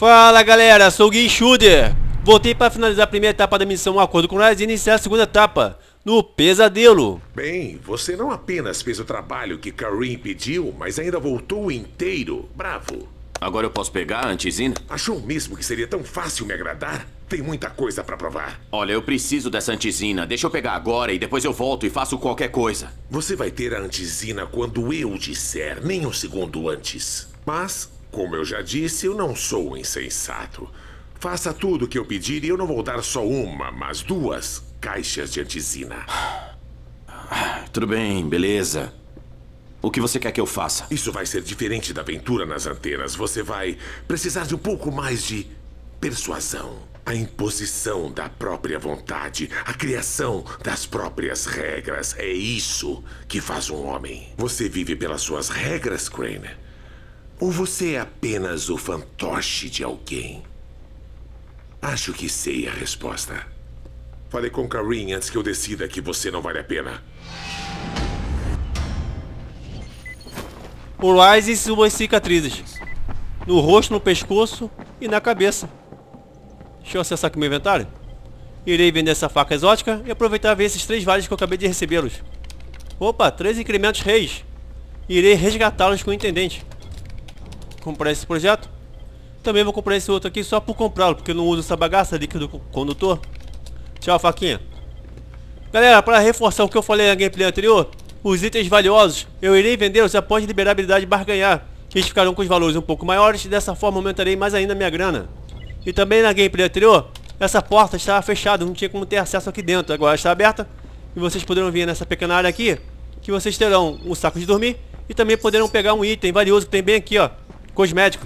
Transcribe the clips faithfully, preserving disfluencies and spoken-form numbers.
Fala galera, sou o Guinchuder. Voltei para finalizar a primeira etapa da missão Um Acordo com Rise e iniciar a segunda etapa, no Pesadelo. Bem, você não apenas fez o trabalho que Karim pediu, mas ainda voltou inteiro. Bravo. Agora eu posso pegar a antizina? Achou mesmo que seria tão fácil me agradar? Tem muita coisa pra provar. Olha, eu preciso dessa antizina. Deixa eu pegar agora e depois eu volto e faço qualquer coisa. Você vai ter a antizina quando eu disser, nem um segundo antes. Mas, como eu já disse, eu não sou um insensato. Faça tudo o que eu pedir e eu não vou dar só uma, mas duas caixas de antizina. Tudo bem, beleza. O que você quer que eu faça? Isso vai ser diferente da aventura nas antenas. Você vai precisar de um pouco mais de persuasão. A imposição da própria vontade. A criação das próprias regras. É isso que faz um homem. Você vive pelas suas regras, Crane? Ou você é apenas o fantoche de alguém? Acho que sei a resposta. Falei com Karim antes que eu decida que você não vale a pena. O Rise e suas cicatrizes. No rosto, no pescoço e na cabeça. Deixa eu acessar aqui meu inventário. Irei vender essa faca exótica e aproveitar e ver esses três vales que eu acabei de recebê-los. Opa, três incrementos reis. Irei resgatá-los com o intendente. Comprar esse projeto. Também vou comprar esse outro aqui só por comprá-lo, porque eu não uso essa bagaça líquido condutor. Tchau, faquinha. Galera, para reforçar o que eu falei na gameplay anterior, os itens valiosos, eu irei vendê-los após liberar a habilidade de barganhar, que eles ficarão com os valores um pouco maiores e dessa forma aumentarei mais ainda a minha grana. E também na gameplay anterior, essa porta estava fechada, não tinha como ter acesso aqui dentro, agora está aberta. E vocês poderão vir nessa pequena área aqui, que vocês terão um saco de dormir e também poderão pegar um item valioso que tem bem aqui, ó, cosméticos.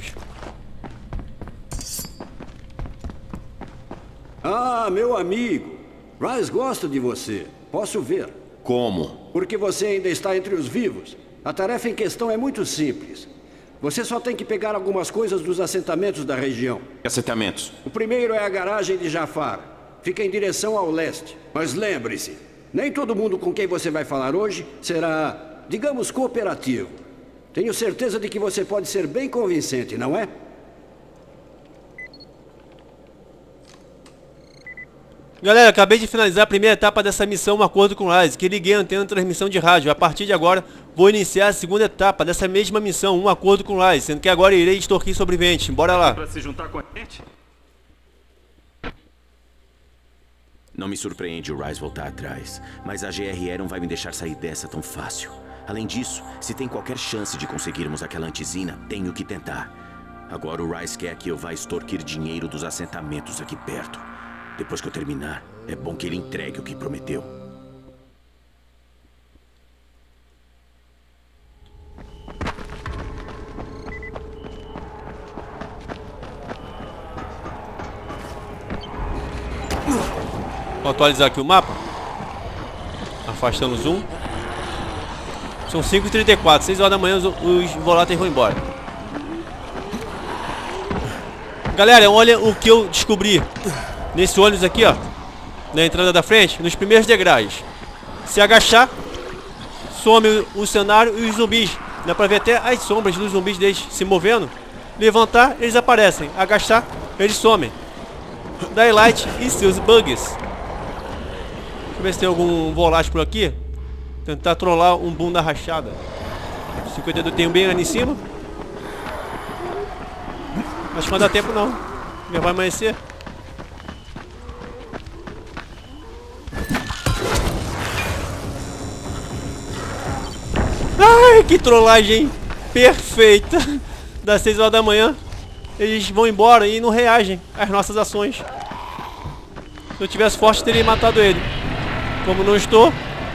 Ah, meu amigo, Rise gosta de você, posso ver. Como? Porque você ainda está entre os vivos. A tarefa em questão é muito simples. Você só tem que pegar algumas coisas dos assentamentos da região. Que assentamentos? O primeiro é a garagem de Jafar. Fica em direção ao leste. Mas lembre-se, nem todo mundo com quem você vai falar hoje será, digamos, cooperativo. Tenho certeza de que você pode ser bem convincente, não é? Galera, acabei de finalizar a primeira etapa dessa missão Um Acordo com Rise, que liguei a antena de transmissão de rádio. A partir de agora, vou iniciar a segunda etapa dessa mesma missão, Um Acordo com Rise, sendo que agora irei extorquir sobreviventes. Bora lá. Pra se juntar com a gente? Não me surpreende o Rise voltar atrás, mas a G R E não vai me deixar sair dessa tão fácil. Além disso, se tem qualquer chance de conseguirmos aquela antizina, tenho que tentar. Agora o Rise quer que eu vá extorquir dinheiro dos assentamentos aqui perto. Depois que eu terminar, é bom que ele entregue o que prometeu. Vou atualizar aqui o mapa. Afastando o zoom. São cinco e trinta e quatro, seis horas da manhã os, os voláteis vão embora. Galera, olha o que eu descobri. Nesse ônibus aqui, ó, na entrada da frente, nos primeiros degraus. Se agachar, some o cenário e os zumbis. Dá pra ver até as sombras dos zumbis deles se movendo. Levantar, eles aparecem. Agachar, eles somem. Daylight e seus bugs. Deixa eu ver se tem algum volátil por aqui. Tentar trollar um bunda rachada. cinquenta e dois tem um bem ali em cima. Acho que não dá tempo não. Já vai amanhecer. Ai, que trollagem perfeita. Das seis horas da manhã eles vão embora e não reagem às nossas ações. Se eu tivesse forte, teria matado ele. Como não estou,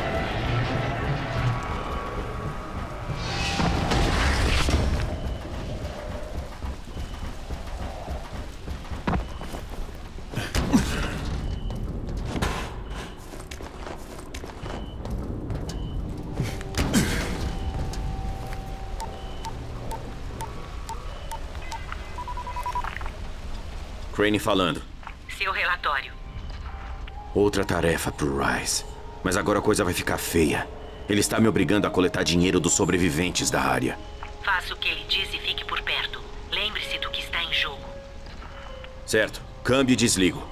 Crane falando. Seu relatório. Outra tarefa pro Rise. Mas agora a coisa vai ficar feia. Ele está me obrigando a coletar dinheiro dos sobreviventes da área. Faça o que ele diz e fique por perto. Lembre-se do que está em jogo. Certo. Câmbio e desligo.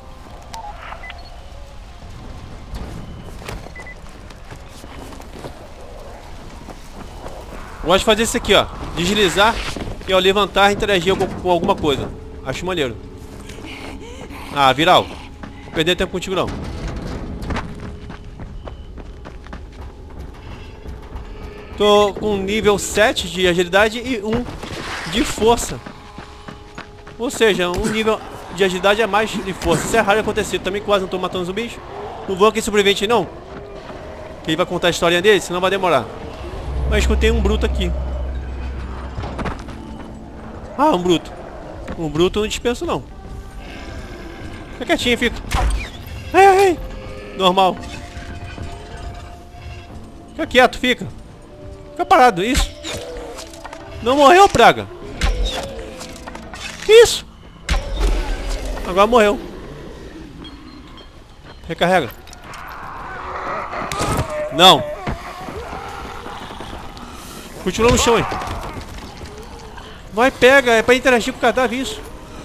Gosto de fazer isso aqui, ó. Deslizar e ao levantar interagir com, com alguma coisa. Acho maneiro. Ah, Viral. Não vou perder tempo contigo não. Tô com nível sete de agilidade e um de força. Ou seja, um nível de agilidade é mais de força. Isso é raro acontecer. Também quase não tô matando zumbis. Não vou aqui sobrevivente não. Que ele vai contar a historinha dele, senão vai demorar. Mas escutei um bruto aqui. Ah, um bruto. Um bruto eu não dispenso não. Fica quietinho, fica. Ai, ai, ai. Normal. Fica quieto, fica. Fica parado, isso. Não morreu, praga. Que isso? Agora morreu. Recarrega. Não. Continua no chão aí. Vai, pega. É pra interagir com o cadáver, isso.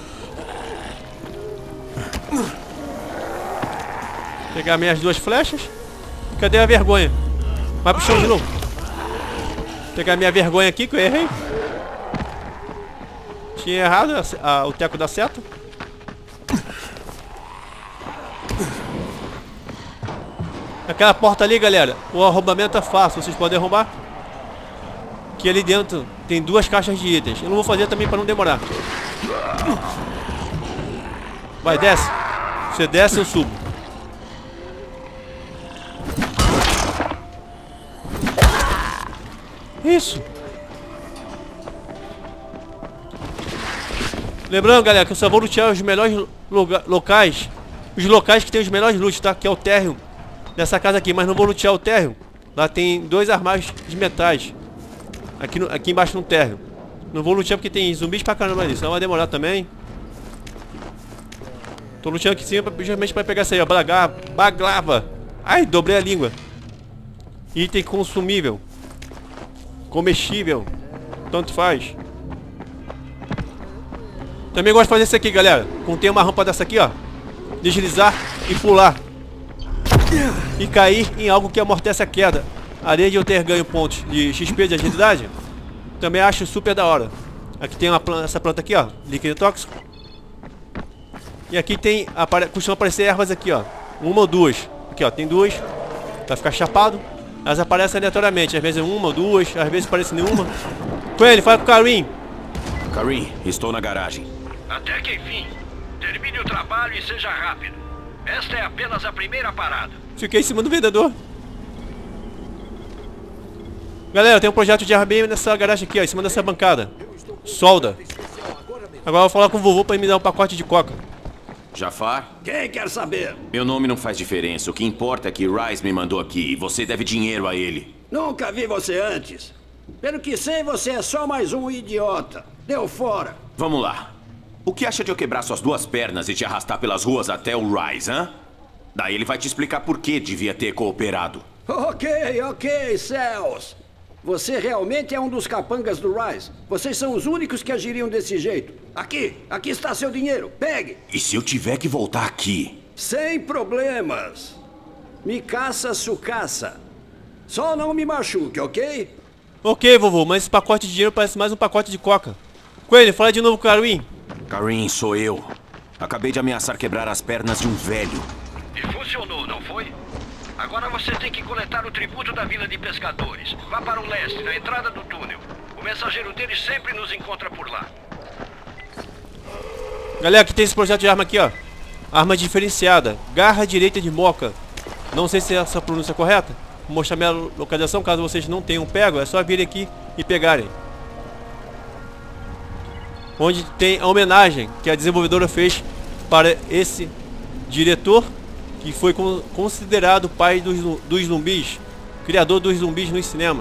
Pegar minhas duas flechas. Cadê a vergonha? Vai pro chão de novo. Pegar minha vergonha aqui, que eu errei. Tinha errado a, a, o teco da seta. Aquela porta ali, galera, o arrombamento é fácil, vocês podem arrombar. Que ali dentro tem duas caixas de itens. Eu não vou fazer também para não demorar. Vai, desce. Você desce, eu subo. Isso. Lembrando, galera, que eu só vou lutear os melhores loga locais. Os locais que tem os melhores loots, tá? Que é o térreo dessa casa aqui. Mas não vou lutear o térreo. Lá tem dois armários de metais. Aqui, no, aqui embaixo no térreo. Não vou lutear porque tem zumbis pra caramba ali. Senão vai demorar também. Tô luteando aqui em cima justamente pra pegar isso aí, ó. Bagar, baglava. Ai, dobrei a língua. Item consumível. Comestível. Tanto faz. Também gosto de fazer isso aqui, galera. Quando tem uma rampa dessa aqui, ó. Deslizar e pular. E cair em algo que amortece a queda. Além de eu ter ganho pontos de X P de agilidade, também acho super da hora. Aqui tem uma planta, essa planta aqui, ó. Líquido tóxico. E aqui tem, apare, costuma aparecer ervas aqui, ó. Uma ou duas. Aqui, ó, tem duas. Vai ficar chapado. Elas aparecem aleatoriamente. Às vezes uma ou duas, às vezes parece nenhuma. Coelho, fala com o Karim. Karim, estou na garagem. Até que enfim. Termine o trabalho e seja rápido. Esta é apenas a primeira parada. Fiquei em cima do vendedor. Galera, tem um projeto de arma bem nessa garagem aqui, ó, em cima dessa bancada. Solda. Agora eu vou falar com o vovô pra ele me dar um pacote de coca. Jafar? Quem quer saber? Meu nome não faz diferença. O que importa é que Rais me mandou aqui e você deve dinheiro a ele. Nunca vi você antes. Pelo que sei, você é só mais um idiota. Deu fora. Vamos lá. O que acha de eu quebrar suas duas pernas e te arrastar pelas ruas até o Rais, hã? Daí ele vai te explicar por que devia ter cooperado. Ok, ok, Céus. Você realmente é um dos capangas do Rise. Vocês são os únicos que agiriam desse jeito. Aqui, aqui está seu dinheiro. Pegue. E se eu tiver que voltar aqui? Sem problemas. Me caça, sucaça. Só não me machuque, ok? Ok, vovô, mas esse pacote de dinheiro parece mais um pacote de coca. Coelho, fala de novo com o Karim. Karim, sou eu. Acabei de ameaçar quebrar as pernas de um velho. E funcionou, não foi? Agora você tem que coletar o tributo da vila de pescadores. Vá para o leste, na entrada do túnel. O mensageiro deles sempre nos encontra por lá. Galera, aqui tem esse projeto de arma aqui, ó. Arma diferenciada. Garra direita de moca. Não sei se é essa pronúncia correta. Vou mostrar minha localização, caso vocês não tenham pego. É só virem aqui e pegarem. Onde tem a homenagem que a desenvolvedora fez para esse diretor, que foi considerado o pai dos, dos zumbis, criador dos zumbis nos cinemas.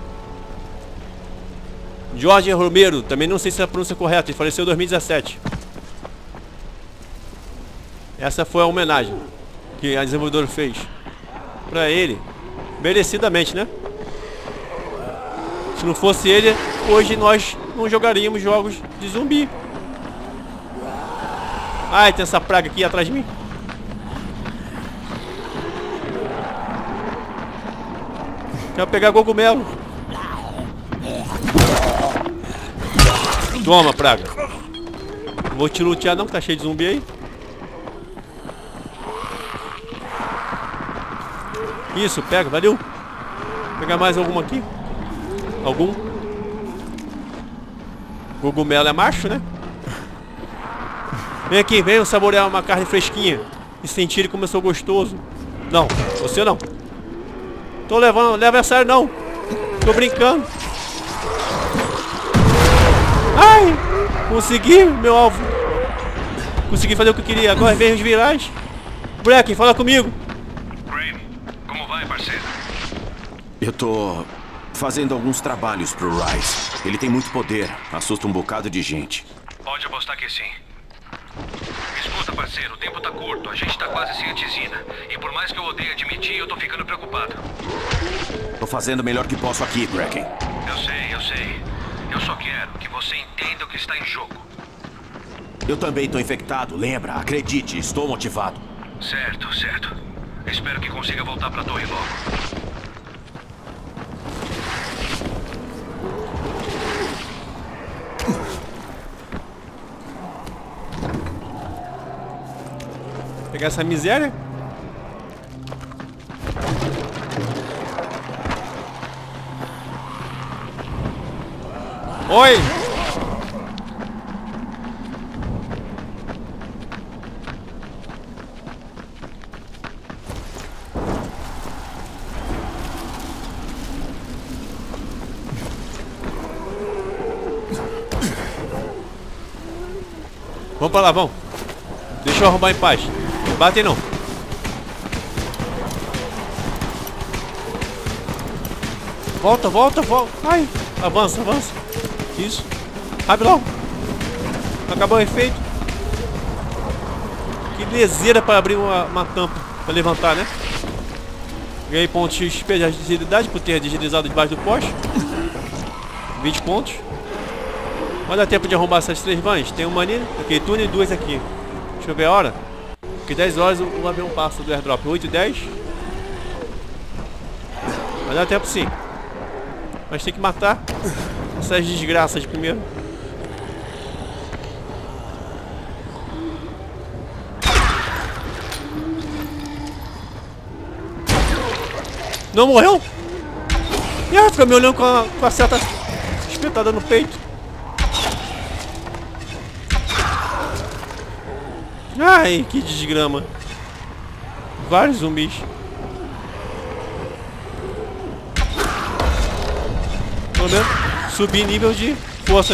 Jorge Romero, também não sei se é a pronúncia correta, ele faleceu em dois mil e dezessete. Essa foi a homenagem que a desenvolvedora fez pra ele, merecidamente, né? Se não fosse ele, hoje nós não jogaríamos jogos de zumbi. Ai, tem essa praga aqui atrás de mim. Quero pegar cogumelo. Toma, praga. Não vou te lutear não, que tá cheio de zumbi aí. Isso, pega, valeu. Vou pegar mais alguma aqui. Algum? Cogumelo é macho, né? Vem aqui, venham saborear uma carne fresquinha e sentir como eu sou gostoso. Não, você não. Tô levando, leva a sério não. Tô brincando. Ai, consegui meu alvo. Consegui fazer o que eu queria. Agora vem os virais. Bracken, fala comigo. Crane, como vai, parceiro? Eu tô fazendo alguns trabalhos pro Rais. Ele tem muito poder, assusta um bocado de gente. Pode apostar que sim. Escuta, parceiro, o tempo tá curto, a gente tá quase sem antizina. E por mais que eu odeie admitir, eu tô ficando preocupado. Tô fazendo o melhor que posso aqui, Bracken. Eu sei, eu sei. Eu só quero que você entenda o que está em jogo. Eu também tô infectado, lembra? Acredite, estou motivado. Certo, certo. Espero que consiga voltar pra torre logo. Pegar essa miséria. Oi! Vamos pra lá, vamos. Deixa eu arrumar em paz. Não batem não. Volta, volta, volta. Ai, avança, avança. Isso. Abre logo. Acabou o efeito. Que leseira para abrir uma, uma tampa. Para levantar, né? Ganhei pontos X P de agilidade por ter deslizado debaixo do poste. vinte pontos. Vai dar tempo de arrombar essas três vans. Tem uma ali, aquele túnel e duas aqui. Deixa eu ver a hora. Porque dez horas o, o avião passa do airdrop. oito e dez. Vai dar tempo sim. Mas tem que matar essas desgraças primeiro. Não morreu? E ela fica me olhando com a, com a seta espetada no peito. Ai, que desgrama. Vários zumbis. Pelo menos subir nível de força.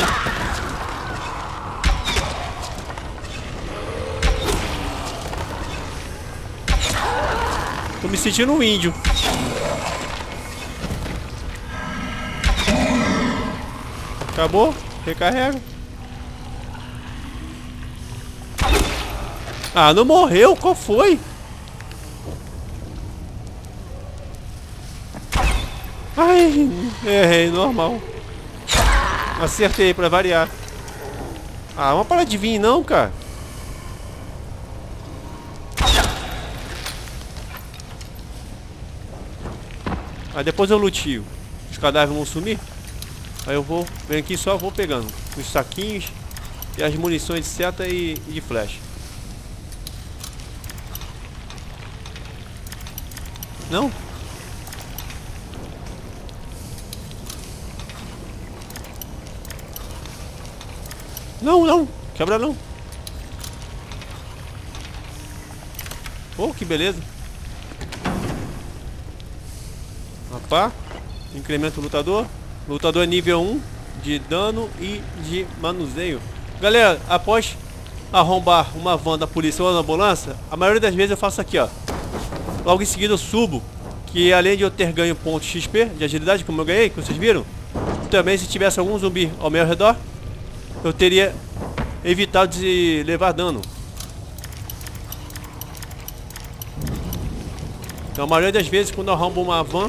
Tô me sentindo um índio. Acabou? Recarrega. Ah, não morreu? Qual foi? Ai, errei, normal. Acertei pra variar. Ah, uma parada de vir não, cara. Ah, depois eu lutio. Os cadáveres vão sumir. Aí eu vou, venho aqui só vou pegando os saquinhos e as munições de seta e, e de flecha. Não? Não, não. Quebra não. Oh, que beleza. Opa. Incrementa o lutador. Lutador nível um de dano e de manuseio. Galera, após arrombar uma van da polícia ou da ambulância, a maioria das vezes eu faço aqui, ó. Logo em seguida eu subo, que além de eu ter ganho pontos X P de agilidade, como eu ganhei, que vocês viram, também se tivesse algum zumbi ao meu redor, eu teria evitado de levar dano. Então a maioria das vezes quando eu arrombo uma van,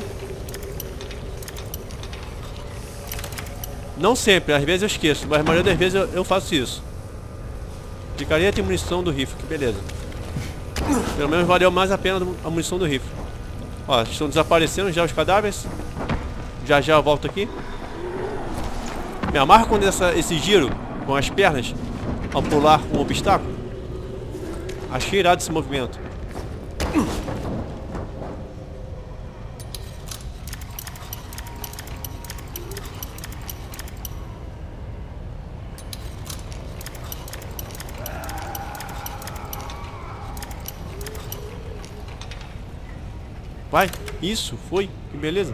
não sempre, às vezes eu esqueço, mas a maioria das vezes eu, eu faço isso. Picareta e munição do rifle, que beleza. Pelo menos valeu mais a pena a munição do rifle. Ó, estão desaparecendo já os cadáveres. Já já eu volto aqui. Me amarra quando essa, esse giro com as pernas ao pular um obstáculo. Achei irado esse movimento. Vai, isso, foi, que beleza.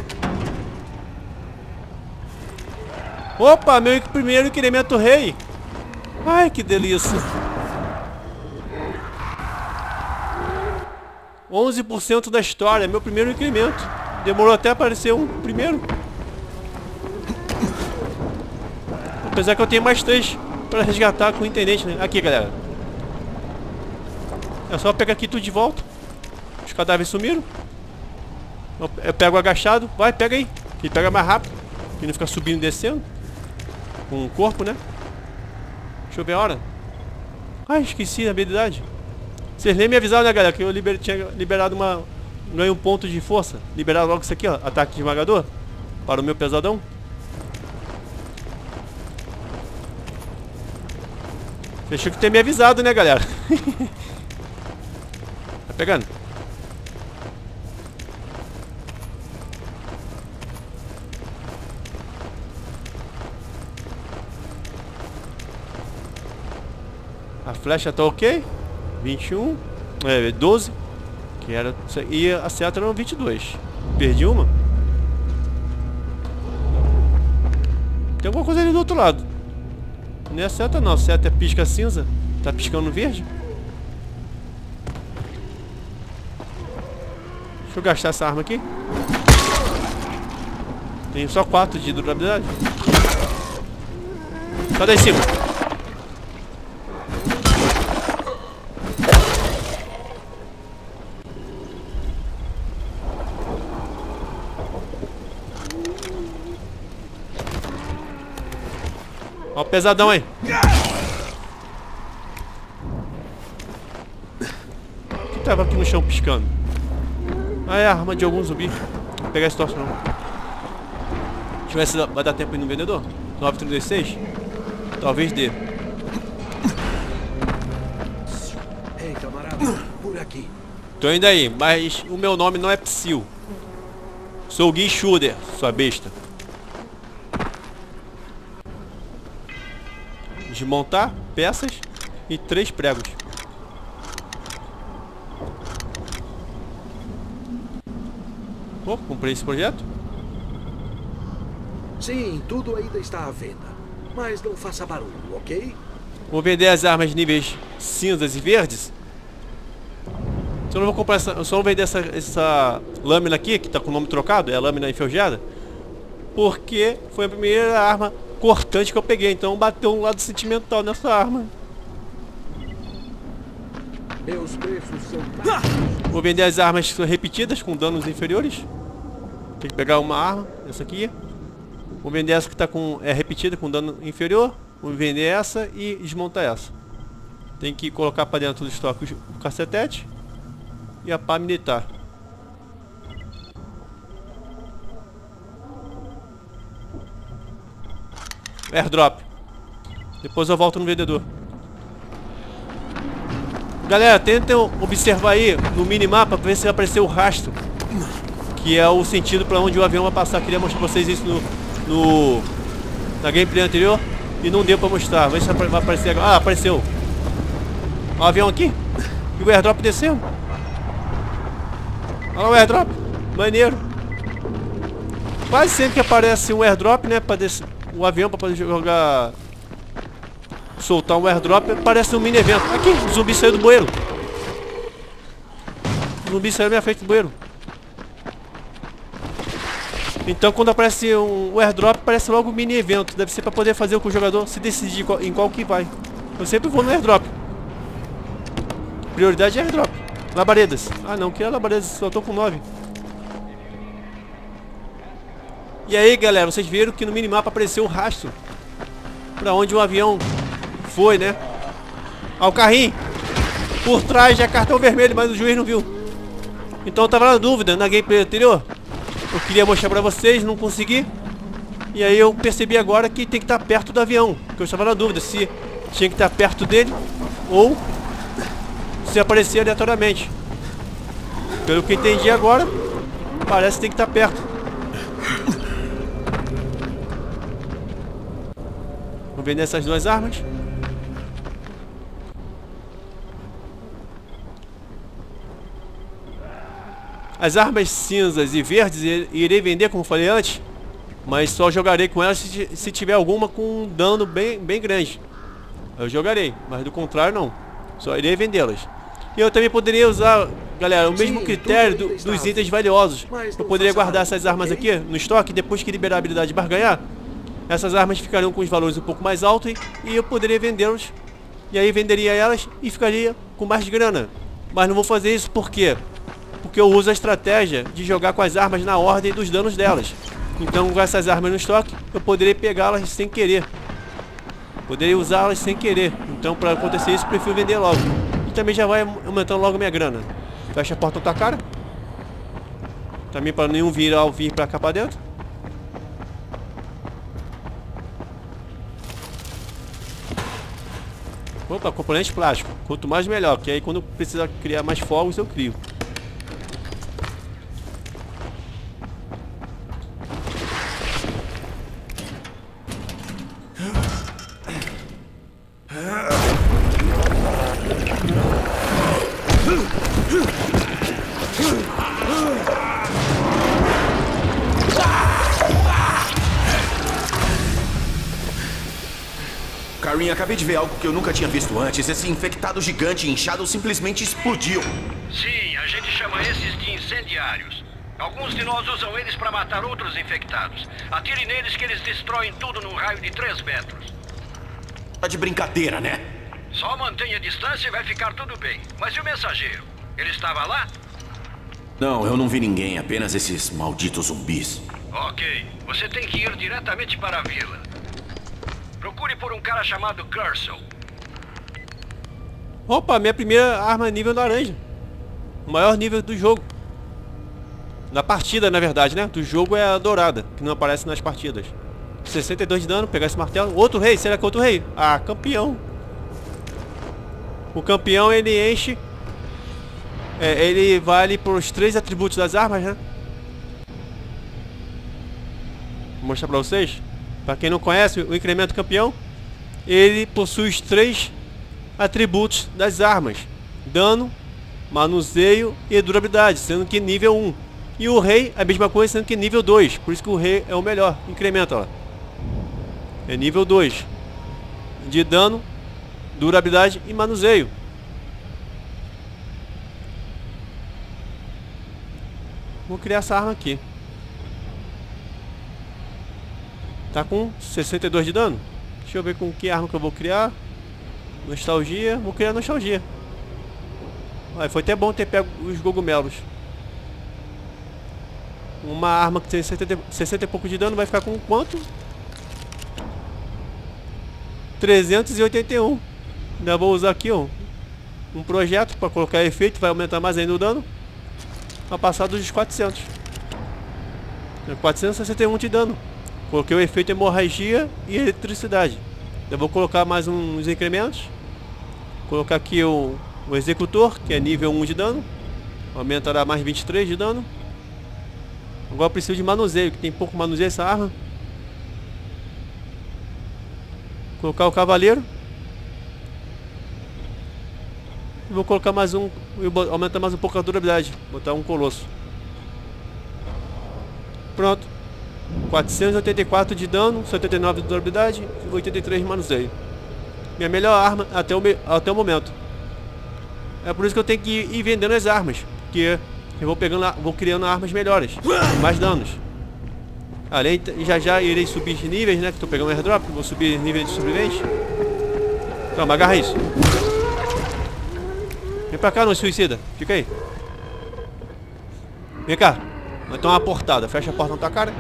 Opa, meu primeiro incremento rei. Ai, que delícia. onze por cento da história, meu primeiro incremento. Demorou até aparecer um primeiro. Apesar que eu tenho mais três para resgatar com o intendente, né? Aqui, galera. É só pegar aqui tudo de volta. Os cadáveres sumiram. Eu, eu pego agachado. Vai, pega aí. Que pega mais rápido. Que não fica subindo e descendo. Com o corpo, né? Deixa eu ver a hora. Ai, esqueci a habilidade. Vocês nem me avisaram, né, galera? Que eu liber, tinha liberado uma... Ganhei um ponto de força. Liberado logo isso aqui, ó. Ataque de esmagador. Para o meu pesadão. Vocês tinham que ter me avisado, né, galera? Tá pegando? A flecha tá ok. vinte e um. É, doze. Que era. E a seta era vinte e dois. Perdi uma. Tem alguma coisa ali do outro lado. Não é a seta não. A seta é pisca cinza. Tá piscando verde. Deixa eu gastar essa arma aqui. Tem só quatro de durabilidade. Sai daí em cima. Ó o pesadão aí. O que tava aqui no chão piscando? Ah, é a arma de algum zumbi. Vou pegar esse torso não. Deixa eu ver se vai dar tempo aí no vendedor. nove trinta e seis. Talvez dê. Ei, camarada, por aqui. Tô indo aí, mas o meu nome não é Psyll. Sou o Gui Schuder, sua besta. Desmontar peças e três pregos. Pô, comprei esse projeto? Sim, tudo ainda está à venda. Mas não faça barulho, ok? Vou vender as armas níveis cinzas e verdes. Só não vou comprar essa. Eu só vou vender essa, essa lâmina aqui, que tá com o nome trocado, é a lâmina enferrujada. Porque foi a primeira arma cortante que eu peguei, então bateu um lado sentimental nessa arma. Meus preços são... Vou vender as armas repetidas com danos inferiores. Tem que pegar uma arma, essa aqui. Vou vender essa que tá com é repetida com dano inferior. Vou vender essa e desmontar essa. Tem que colocar para dentro do estoque o cacetete e a pá militar. Airdrop. Depois eu volto no vendedor. Galera, tentem observar aí no minimapa para ver se vai aparecer o rastro, que é o sentido para onde o avião vai passar. Queria mostrar para vocês isso no, no na gameplay anterior e não deu para mostrar. Vê se vai aparecer agora. Ah, apareceu. Ó, o avião aqui e o airdrop desceu. Olha o airdrop. Maneiro. Quase sempre que aparece um airdrop, né, para descer o avião para poder jogar, soltar um airdrop, parece um mini evento. Aqui, o zumbi saiu do bueiro. O zumbi saiu na minha frente do bueiro. Então quando aparece um, um airdrop, parece logo um mini evento. Deve ser para poder fazer com que o jogador se decidir qual, em qual que vai. Eu sempre vou no airdrop. Prioridade é airdrop. Labaredas. Ah não, que é labaredas, só tô com nove. E aí galera, vocês viram que no minimapa apareceu o rastro pra onde o avião foi, né? Olha o carrinho. Por trás já é cartão vermelho, mas o juiz não viu. Então eu tava na dúvida na gameplay anterior. Eu queria mostrar pra vocês, não consegui. E aí eu percebi agora que tem que estar perto do avião. Porque eu estava na dúvida se tinha que estar perto dele ou se aparecer aleatoriamente. Pelo que entendi agora, parece que tem que estar perto. Vou vender essas duas armas. As armas cinzas e verdes irei vender, como falei antes, mas só jogarei com elas se, se tiver alguma com um dano bem, bem grande. Eu jogarei, mas do contrário não. Só irei vendê-las. E eu também poderia usar, galera, o mesmo critério do, dos itens valiosos. Eu poderia guardar essas armas aqui no estoque, depois que liberar a habilidade de barganhar. Essas armas ficariam com os valores um pouco mais altos e, e eu poderia vendê-los. E aí venderia elas e ficaria com mais grana. Mas não vou fazer isso por quê? Porque eu uso a estratégia de jogar com as armas na ordem dos danos delas. Então com essas armas no estoque, eu poderia pegá-las sem querer. Poderia usá-las sem querer. Então para acontecer isso, eu prefiro vender logo. E também já vai aumentando logo minha grana. Fecha a porta na tua cara. Também para nenhum vir ao vir para cá para dentro. Opa, componente plástico. Quanto mais melhor, que aí quando precisar criar mais fogos eu crio. Karin, acabei de ver algo que eu nunca tinha visto antes. Esse infectado gigante inchado simplesmente explodiu. Sim, a gente chama esses de incendiários. Alguns de nós usam eles para matar outros infectados. Atire neles que eles destroem tudo num raio de três metros. Tá de brincadeira, né? Só mantenha a distância e vai ficar tudo bem. Mas e o mensageiro? Ele estava lá? Não, eu não vi ninguém, apenas esses malditos zumbis. Ok, você tem que ir diretamente para a vila. Procure por um cara chamado Curso. Opa, minha primeira arma nível laranja. O maior nível do jogo. Na partida, na verdade, né? Do jogo é a dourada, que não aparece nas partidas. sessenta e dois de dano, pegar esse martelo. Outro rei, será que é outro rei? Ah, campeão. O campeão, ele enche... É, ele vale para os três atributos das armas, né? Vou mostrar para vocês. Para quem não conhece, o incremento campeão, ele possui os três atributos das armas: dano, manuseio e durabilidade, sendo que nível um. E o rei, a mesma coisa, sendo que nível dois. Por isso que o rei é o melhor. Incrementa, ó. É nível dois. De dano, durabilidade e manuseio. Vou criar essa arma aqui. Tá com sessenta e dois de dano. Deixa eu ver com que arma que eu vou criar. Nostalgia. Vou criar nostalgia. Aí foi até bom ter pego os cogumelos. Uma arma que tem sessenta, sessenta e pouco de dano vai ficar com quanto? trezentos e oitenta e um. Ainda vou usar aqui, ó, um projeto para colocar efeito. Vai aumentar mais ainda o dano. Vai passar dos quatrocentos. quatrocentos e sessenta e um de dano. Coloquei o efeito hemorragia e eletricidade. Eu vou colocar mais uns incrementos. Colocar aqui o, o executor, que é nível um de dano. Aumentará mais vinte e três de dano. Agora eu preciso de manuseio, que tem pouco manuseio essa arma. Colocar o cavaleiro. E vou colocar mais um, aumentar mais um pouco a durabilidade. Botar um colosso. Pronto. quatrocentos e oitenta e quatro de dano, setenta e nove de durabilidade e oitenta e três de manuseio. Minha melhor arma até o, até o momento. É por isso que eu tenho que ir vendendo as armas, porque eu vou pegando, vou criando armas melhores, mais danos. Além, já já irei subir de níveis, né? Que estou pegando um airdrop, vou subir nível de sobrevivente. Toma, agarra isso. Vem pra cá, não suicida. Fica aí. Vem cá. Vai tomar uma portada. Fecha a porta na tua cara.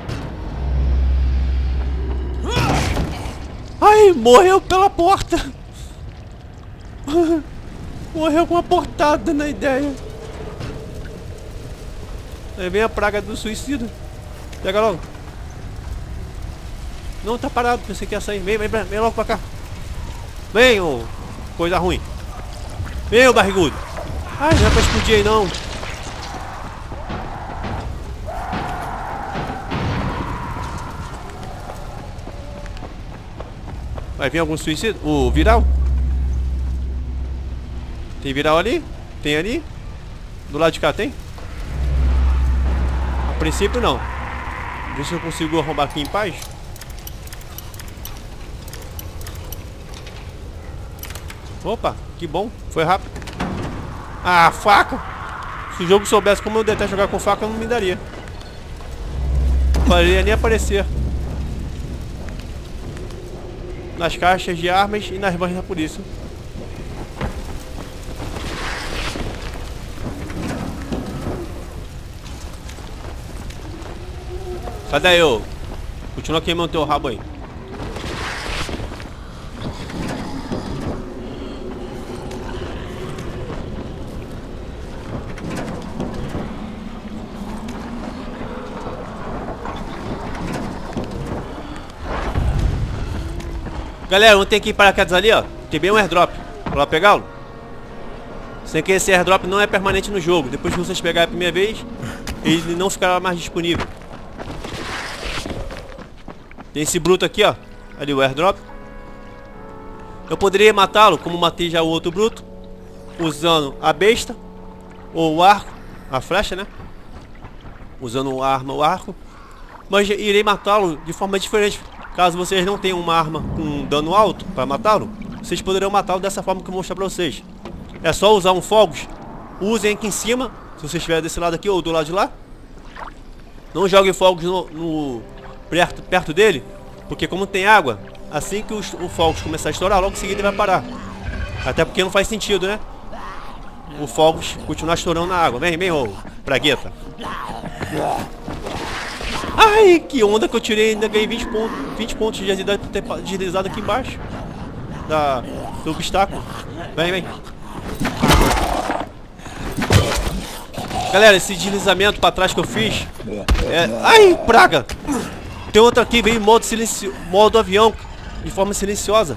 Ai, morreu pela porta. Morreu com uma portada na ideia. Aí vem a praga do suicida. Pega logo. Não, tá parado, pensei que ia sair. Vem, vem, vem logo pra cá. Vem, ô coisa ruim. Vem, ô barrigudo. Ai, não é pra explodir aí não. Vai vir algum suicida? O viral? Tem viral ali? Tem ali? Do lado de cá tem? A princípio não. Ver se eu consigo arrombar aqui em paz. Opa, que bom. Foi rápido. Ah, faca! Se o jogo soubesse como eu detesto jogar com faca, não me daria. Não faria nem aparecer nas caixas de armas e nas mãos da polícia. Sai daí, ô. Continua queimando teu rabo aí. Galera, vamos ter que ir para paraquedas ali, ó. Tem bem um airdrop. Vou lá pegá-lo. Sem que esse airdrop não é permanente no jogo. Depois que vocês pegarem a primeira vez, ele não ficará mais disponível. Tem esse bruto aqui, ó. Ali o airdrop. Eu poderia matá-lo, como matei já o outro bruto, usando a besta ou o arco, a flecha, né? Usando a arma, o arco. Mas irei matá-lo de forma diferente. Caso vocês não tenham uma arma com dano alto para matá-lo, vocês poderão matá-lo dessa forma que eu vou mostrar para vocês. É só usar um fogos. Usem aqui em cima, se vocês estiverem desse lado aqui ou do lado de lá. Não joguem fogos no, no perto, perto dele, porque como tem água, assim que os, o fogos começar a estourar, logo em seguida ele vai parar. Até porque não faz sentido, né? O fogos continuar estourando na água. Vem, vem, ô pragueta. Ai, que onda que eu tirei, ainda ganhei vinte pontos, vinte pontos de agilidade por ter deslizado aqui embaixo da, do obstáculo. Vem, vem. Galera, esse deslizamento pra trás que eu fiz é... Ai, praga! Tem outro aqui, vem em modo, silencio... modo avião, de forma silenciosa.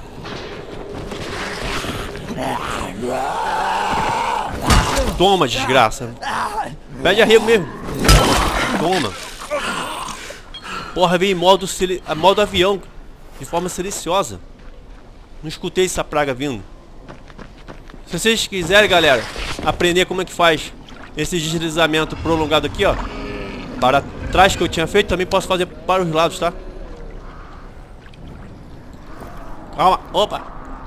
Toma, desgraça. Pede arrego mesmo. Toma. Porra, vem em modo, sil... modo avião, de forma silenciosa. Não escutei essa praga vindo. Se vocês quiserem, galera, aprender como é que faz esse deslizamento prolongado aqui, ó, para trás que eu tinha feito, também posso fazer para os lados, tá? Calma, opa.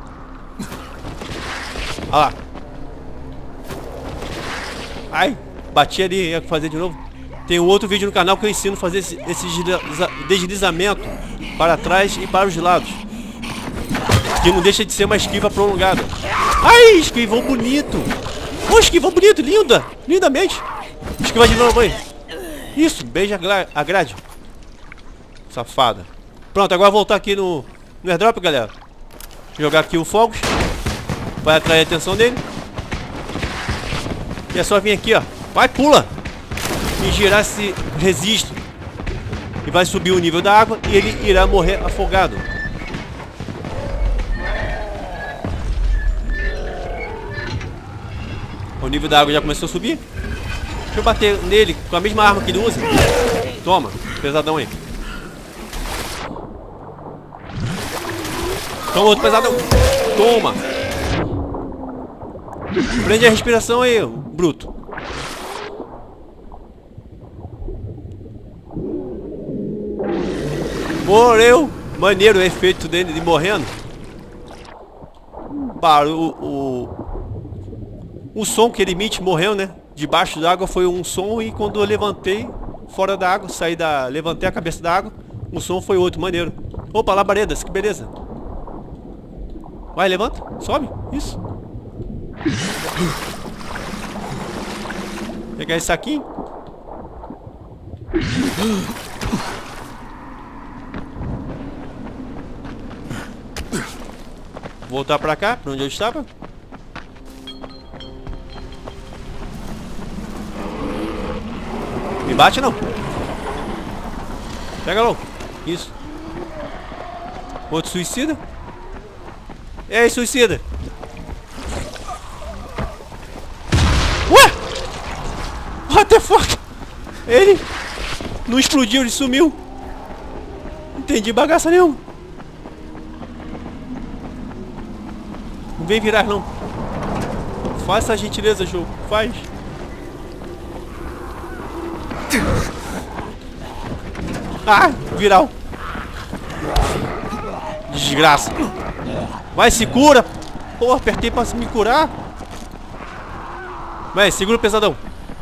Olha lá. Ai, bati ali, ia fazer de novo. Tem um outro vídeo no canal que eu ensino a fazer esse, esse deslizamento para trás e para os lados, que não deixa de ser uma esquiva prolongada. Ai, esquivou bonito. Oh, esquivou bonito, linda. Lindamente. Esquiva de novo aí. Isso, beija a grade. Safada. Pronto, agora voltar aqui no, no airdrop, galera. Jogar aqui o fogos. Vai atrair a atenção dele. E é só vir aqui, ó. Vai, pula. E girar esse resisto. E vai subir o nível da água e ele irá morrer afogado. O nível da água já começou a subir. Deixa eu bater nele com a mesma arma que ele usa. Toma, pesadão aí. Toma outro pesadão. Toma. Prende a respiração aí, bruto. Morreu. Maneiro o efeito dele de morrendo. Para o, o o som que ele emite morreu, né? Debaixo d'água foi um som, e quando eu levantei fora da água, saí da, levantei a cabeça da água, o som foi outro, maneiro. Opa, labaredas, que beleza. Vai, levanta, sobe, isso. Pegar esse saquinho. Voltar pra cá, pra onde eu estava. bate não. Pega logo. Isso. Outro suicida. Ei, suicida. Ué! What the fuck? Ele não explodiu, ele sumiu. Não entendi bagaça nenhuma. Não vem virar não. Faça a gentileza, jogo. Faz. Ah, viral. Desgraça. Vai, se cura. Pô, apertei pra me curar. Vai, segura o pesadão.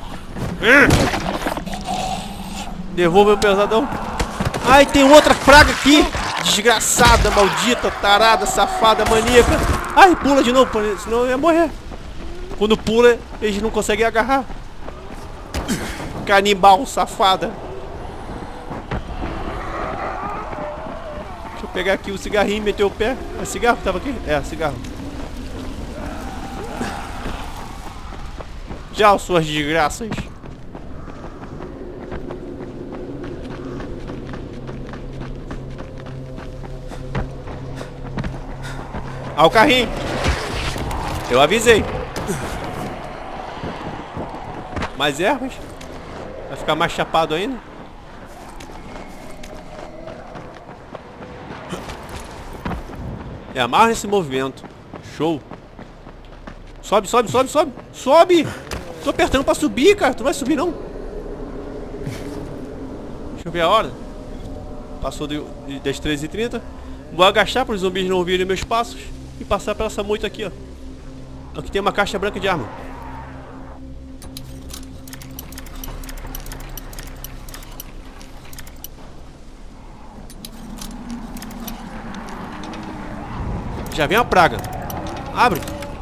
Devolva o pesadão. Ai, tem outra praga aqui. Desgraçada, maldita, tarada, safada, maníaca. Ai, pula de novo, senão eu ia morrer. Quando pula, eles não conseguem agarrar. Canibal, safada. Deixa eu pegar aqui o cigarrinho e meter o pé. É cigarro que tava aqui? É, cigarro. Tchau, suas desgraças. Ah, o carrinho. Eu avisei. Mais ervas. Vai ficar mais chapado ainda. É, amarra esse movimento. Show. Sobe, sobe, sobe, sobe. Sobe. Tô apertando pra subir, cara. Tu não vai subir, não. Deixa eu ver a hora. Passou de, de, das treze e trinta. Vou agachar para os zumbis não ouvirem meus passos. E passar pela essa moita aqui, ó. Aqui tem uma caixa branca de arma. Já vem a praga. Abre.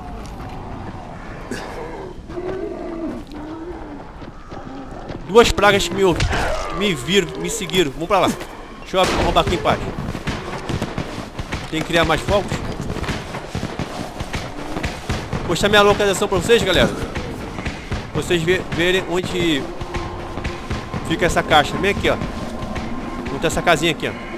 Duas pragas que me ouviram, me viram, me seguiram. Vamos pra lá. Deixa eu arrombar aqui em paz. Tem que criar mais fogos. Vou mostrar minha localização pra vocês, galera. Vocês ver, verem onde fica essa caixa. Vem aqui, ó. Vamos ter essa casinha aqui, ó.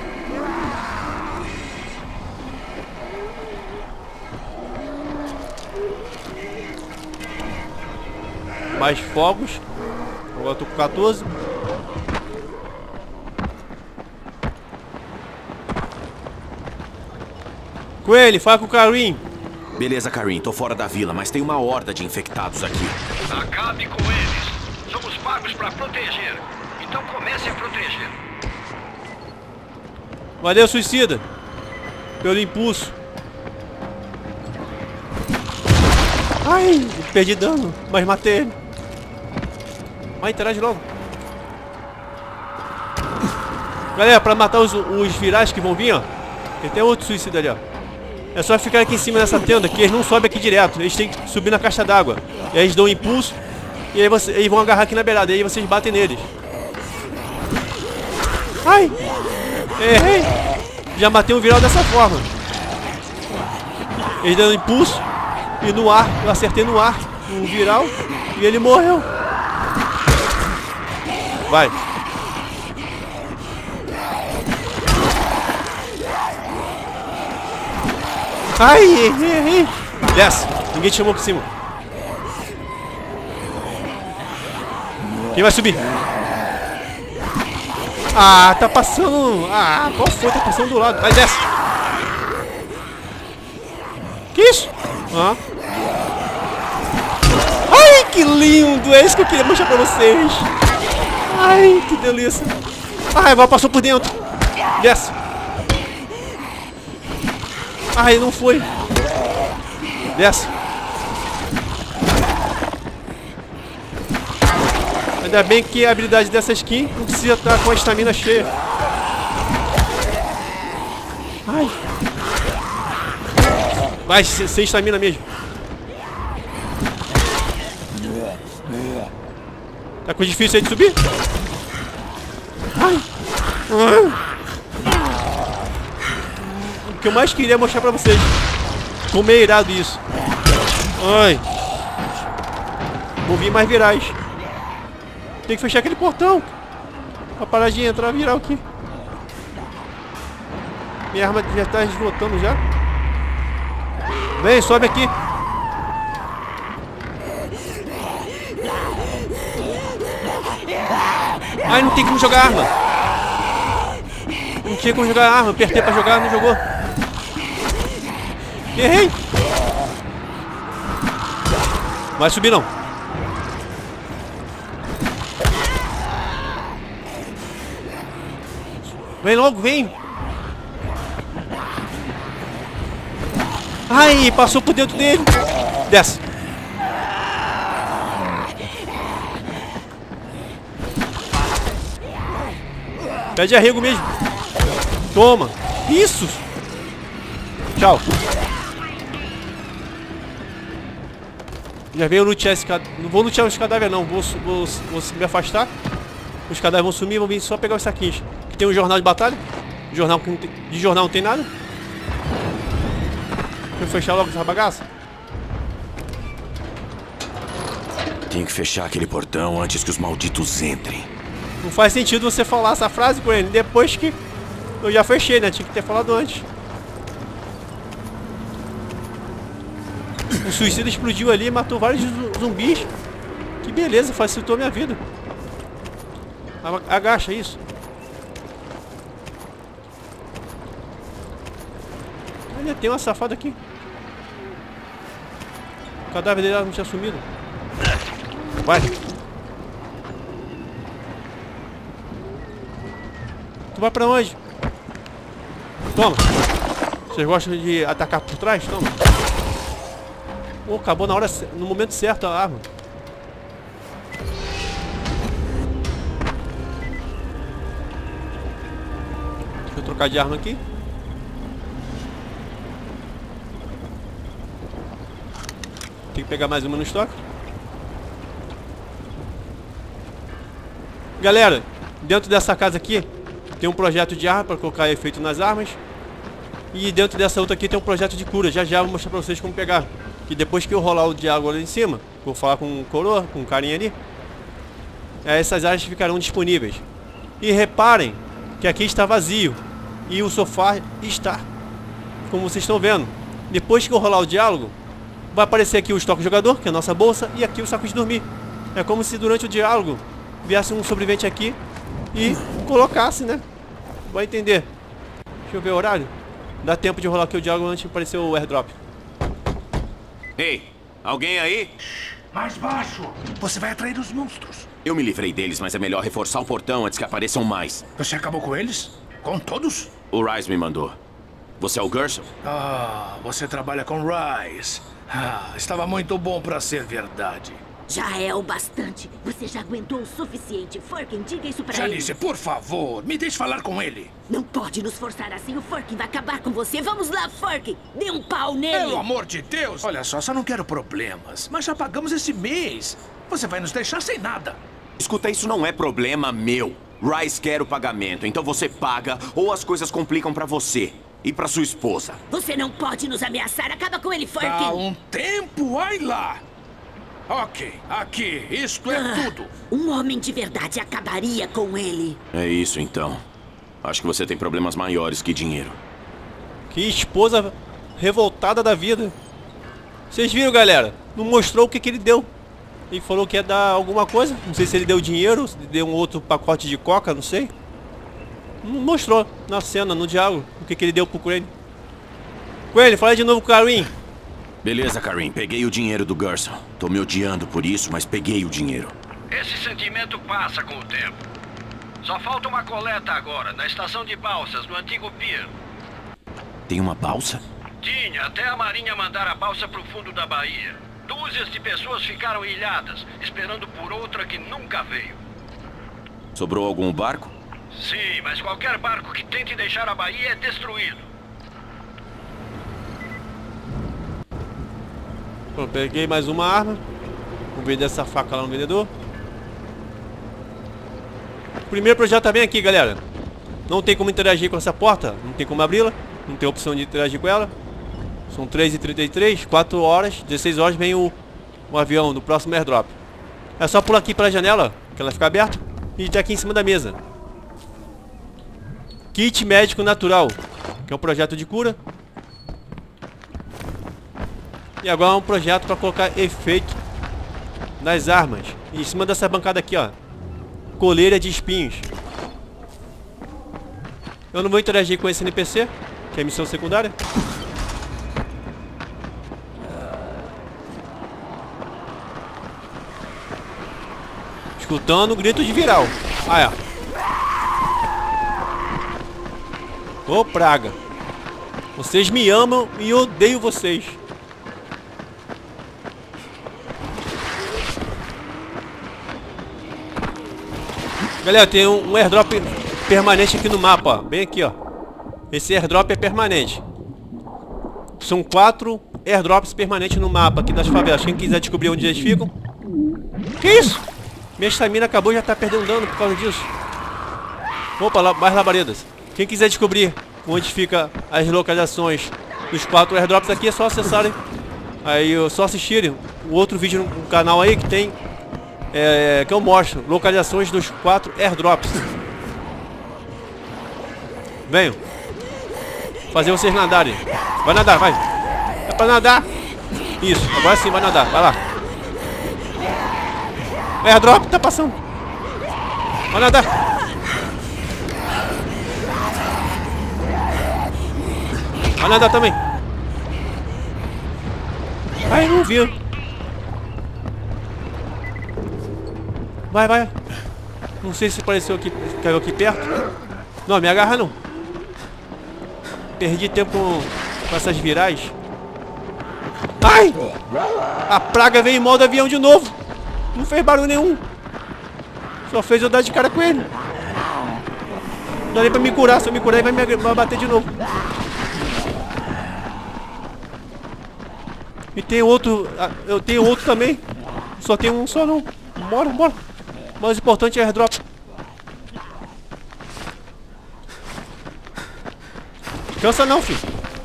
Mais fogos. Agora eu tô com quatorze. Coelho, fala com o Karim. Beleza, Karim, tô fora da vila, mas tem uma horda de infectados aqui. Acabe com eles. Somos pagos pra proteger. Então comece a proteger. Valeu, suicida. Pelo impulso. Ai, perdi dano, mas matei ele. Vai, interage logo. Galera, pra matar os, os virais que vão vir, ó. Tem até outro suicida ali, ó. É só ficar aqui em cima dessa tenda, que eles não sobem aqui direto. Eles têm que subir na caixa d'água. E aí eles dão um impulso. E aí você, eles vão agarrar aqui na beirada. E aí vocês batem neles. Ai! Errei! Já matei um viral dessa forma. Eles dando impulso. E no ar, eu acertei no ar o viral. E ele morreu. Vai. Ai, errei, errei. Desce. Ninguém te chamou aqui em cima. Quem vai subir? Ah, tá passando. Ah, qual foi? Tá passando do lado. Vai, desce. Que isso? Ah. Ai, que lindo. É isso que eu queria mostrar pra vocês. Ai, que delícia. Ai, vai, passou por dentro. Desce. Ai, não foi. Desce. Ainda bem que a habilidade dessa skin não precisa estar com a estamina cheia. Ai. Vai, sem estamina mesmo. Tá com difícil aí de subir? Ai. Ah. O que eu mais queria mostrar pra vocês. Como é irado isso. Ai. Vou vir mais virais. Tem que fechar aquele portão. Pra parar de entrar e virar aqui. Minha arma já tá esgotando já. Vem, sobe aqui. Ai, não tem como jogar arma. Não tinha como jogar arma. Apertei pra jogar, não jogou. Errei. Vai subir não. Vem logo, vem. Ai, passou por dentro dele. Desce. Pede arrego mesmo. Toma. Isso. Tchau. Já veio lutear esse cadáver. Não vou lutear os cadáveres não. Vou, vou, vou me afastar. Os cadáveres vão sumir. Vão vir só pegar os saquinhos. Tem um jornal de batalha. Jornal que não tem, de jornal não tem nada. Vou fechar logo essa bagaça. Tenho que fechar aquele portão antes que os malditos entrem. Não faz sentido você falar essa frase com ele depois que eu já fechei, né? Tinha que ter falado antes. O suicida explodiu ali e matou vários zumbis. Que beleza, facilitou a minha vida. Agacha isso. Olha, tem uma safada aqui. O cadáver dele não tinha sumido. Vai. Tu vai pra onde? Toma. Vocês gostam de atacar por trás? Toma. Oh, acabou na hora, no momento certo a arma. Deixa eu trocar de arma aqui. Tem que pegar mais uma no estoque. Galera, dentro dessa casa aqui tem um projeto de arma para colocar efeito nas armas. E dentro dessa outra aqui tem um projeto de cura. Já já vou mostrar para vocês como pegar. Que depois que eu rolar o diálogo ali em cima, vou falar com o coroa, com o carinha ali, essas áreas ficarão disponíveis. E reparem que aqui está vazio e o sofá está, como vocês estão vendo. Depois que eu rolar o diálogo, vai aparecer aqui o estoque jogador, que é a nossa bolsa, e aqui o saco de dormir. É como se durante o diálogo viesse um sobrevivente aqui e colocasse, né? Vai entender. Deixa eu ver o horário. Dá tempo de rolar aqui o diálogo antes de aparecer o airdrop. Ei, alguém aí? Mais baixo! Você vai atrair os monstros. Eu me livrei deles, mas é melhor reforçar o portão antes que apareçam mais. Você acabou com eles? Com todos? O Rise me mandou. Você é o Gerson? Ah, você trabalha com Rise. Ah, estava muito bom pra ser verdade. Já é o bastante. Você já aguentou o suficiente. Firkin, diga isso pra ele. Janice, por favor, me deixe falar com ele. Não pode nos forçar assim. O Firkin vai acabar com você. Vamos lá, Firkin. Dê um pau nele. Pelo amor de Deus. Olha só, só não quero problemas. Mas já pagamos esse mês. Você vai nos deixar sem nada. Escuta, isso não é problema meu. Rise quer o pagamento, então você paga ou as coisas complicam pra você. E pra sua esposa. Você não pode nos ameaçar. Acaba com ele, Firkin. Há um tempo, ai lá. Ok, aqui, isto é ah, tudo. Um homem de verdade acabaria com ele. É isso então. Acho que você tem problemas maiores que dinheiro. Que esposa revoltada da vida. Vocês viram, galera? Não mostrou o que, que ele deu. Ele falou que ia dar alguma coisa. Não sei se ele deu dinheiro, se ele deu um outro pacote de coca, não sei. Não mostrou na cena, no diálogo, o que, que ele deu pro Coelho. Coelho, fala de novo com o Karim. Beleza, Karim. Peguei o dinheiro do Gerson. Tô me odiando por isso, mas peguei o dinheiro. Esse sentimento passa com o tempo. Só falta uma coleta agora, na estação de balsas, no antigo pier. Tem uma balsa? Tinha, até a Marinha mandar a balsa pro fundo da baía. Dúzias de pessoas ficaram ilhadas, esperando por outra que nunca veio. Sobrou algum barco? Sim, mas qualquer barco que tente deixar a baía é destruído. Pô, peguei mais uma arma. Vou vender essa faca lá no vendedor. O primeiro projeto tá bem aqui, galera. Não tem como interagir com essa porta. Não tem como abri-la. Não tem opção de interagir com ela. São três e trinta e três, quatro horas, dezesseis horas vem o, o avião do próximo airdrop. É só pular aqui pela janela Que ela fica aberta. E tá aqui em cima da mesa. Kit médico natural. Que é um projeto de cura. E agora é um projeto para colocar efeito nas armas. E em cima dessa bancada aqui, ó. Coleira de espinhos. Eu não vou interagir com esse N P C, que é missão secundária. Escutando o grito de viral. Ah, é. Ô, praga. Vocês me amam e eu odeio vocês. Galera, tem um, um airdrop permanente aqui no mapa, ó. Bem aqui, ó. Esse airdrop é permanente. São quatro airdrops permanentes no mapa aqui das favelas. Quem quiser descobrir onde eles ficam. Que isso? Minha estamina acabou, já tá perdendo dano por causa disso. Opa, lá, mais labaredas. Quem quiser descobrir onde fica as localizações dos quatro airdrops aqui, é só acessarem. Aí, é só assistirem o outro vídeo no canal aí que tem... É, que eu mostro localizações dos quatro airdrops. Venham fazer vocês nadarem. Vai nadar, vai. É pra nadar. Isso, agora sim, vai nadar, vai lá. Airdrop tá passando. Vai nadar. Vai nadar também. Ai, não viu. Vai, vai. Não sei se apareceu aqui, caiu aqui perto. Não, me agarra não. Perdi tempo com, com essas virais. Ai! A praga veio em modo avião de novo. Não fez barulho nenhum. Só fez eu dar de cara com ele. Não dá nem pra me curar. Se eu me curar, ele vai me vai bater de novo. E tem outro. Eu tenho outro também. Só tem um só não. Bora, bora. O mais importante é airdrop. Cansa não, filho.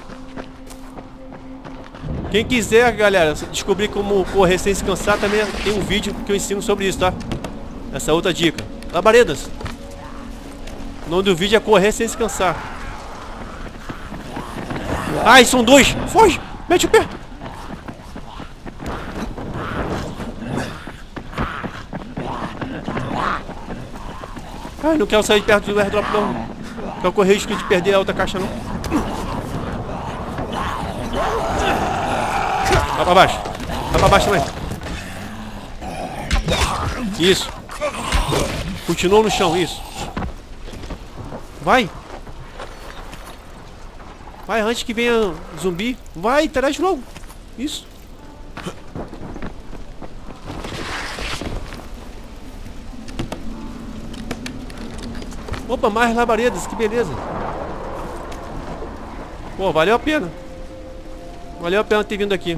Quem quiser, galera, descobrir como correr sem se cansar, também tem um vídeo que eu ensino sobre isso, tá? Essa outra dica. Labaredas. O nome do vídeo é correr sem se cansar. Ai, são dois. Foge. Mete o pé. Ai, não quero sair de perto do airdrop não. Quero correr risco de perder a outra caixa não. Vai pra baixo. Vai pra baixo também. Isso. Continua no chão, isso. Vai. Vai, antes que venha zumbi. Vai, interage logo. Isso. Opa, mais labaredas, que beleza. Pô, valeu a pena. Valeu a pena ter vindo aqui.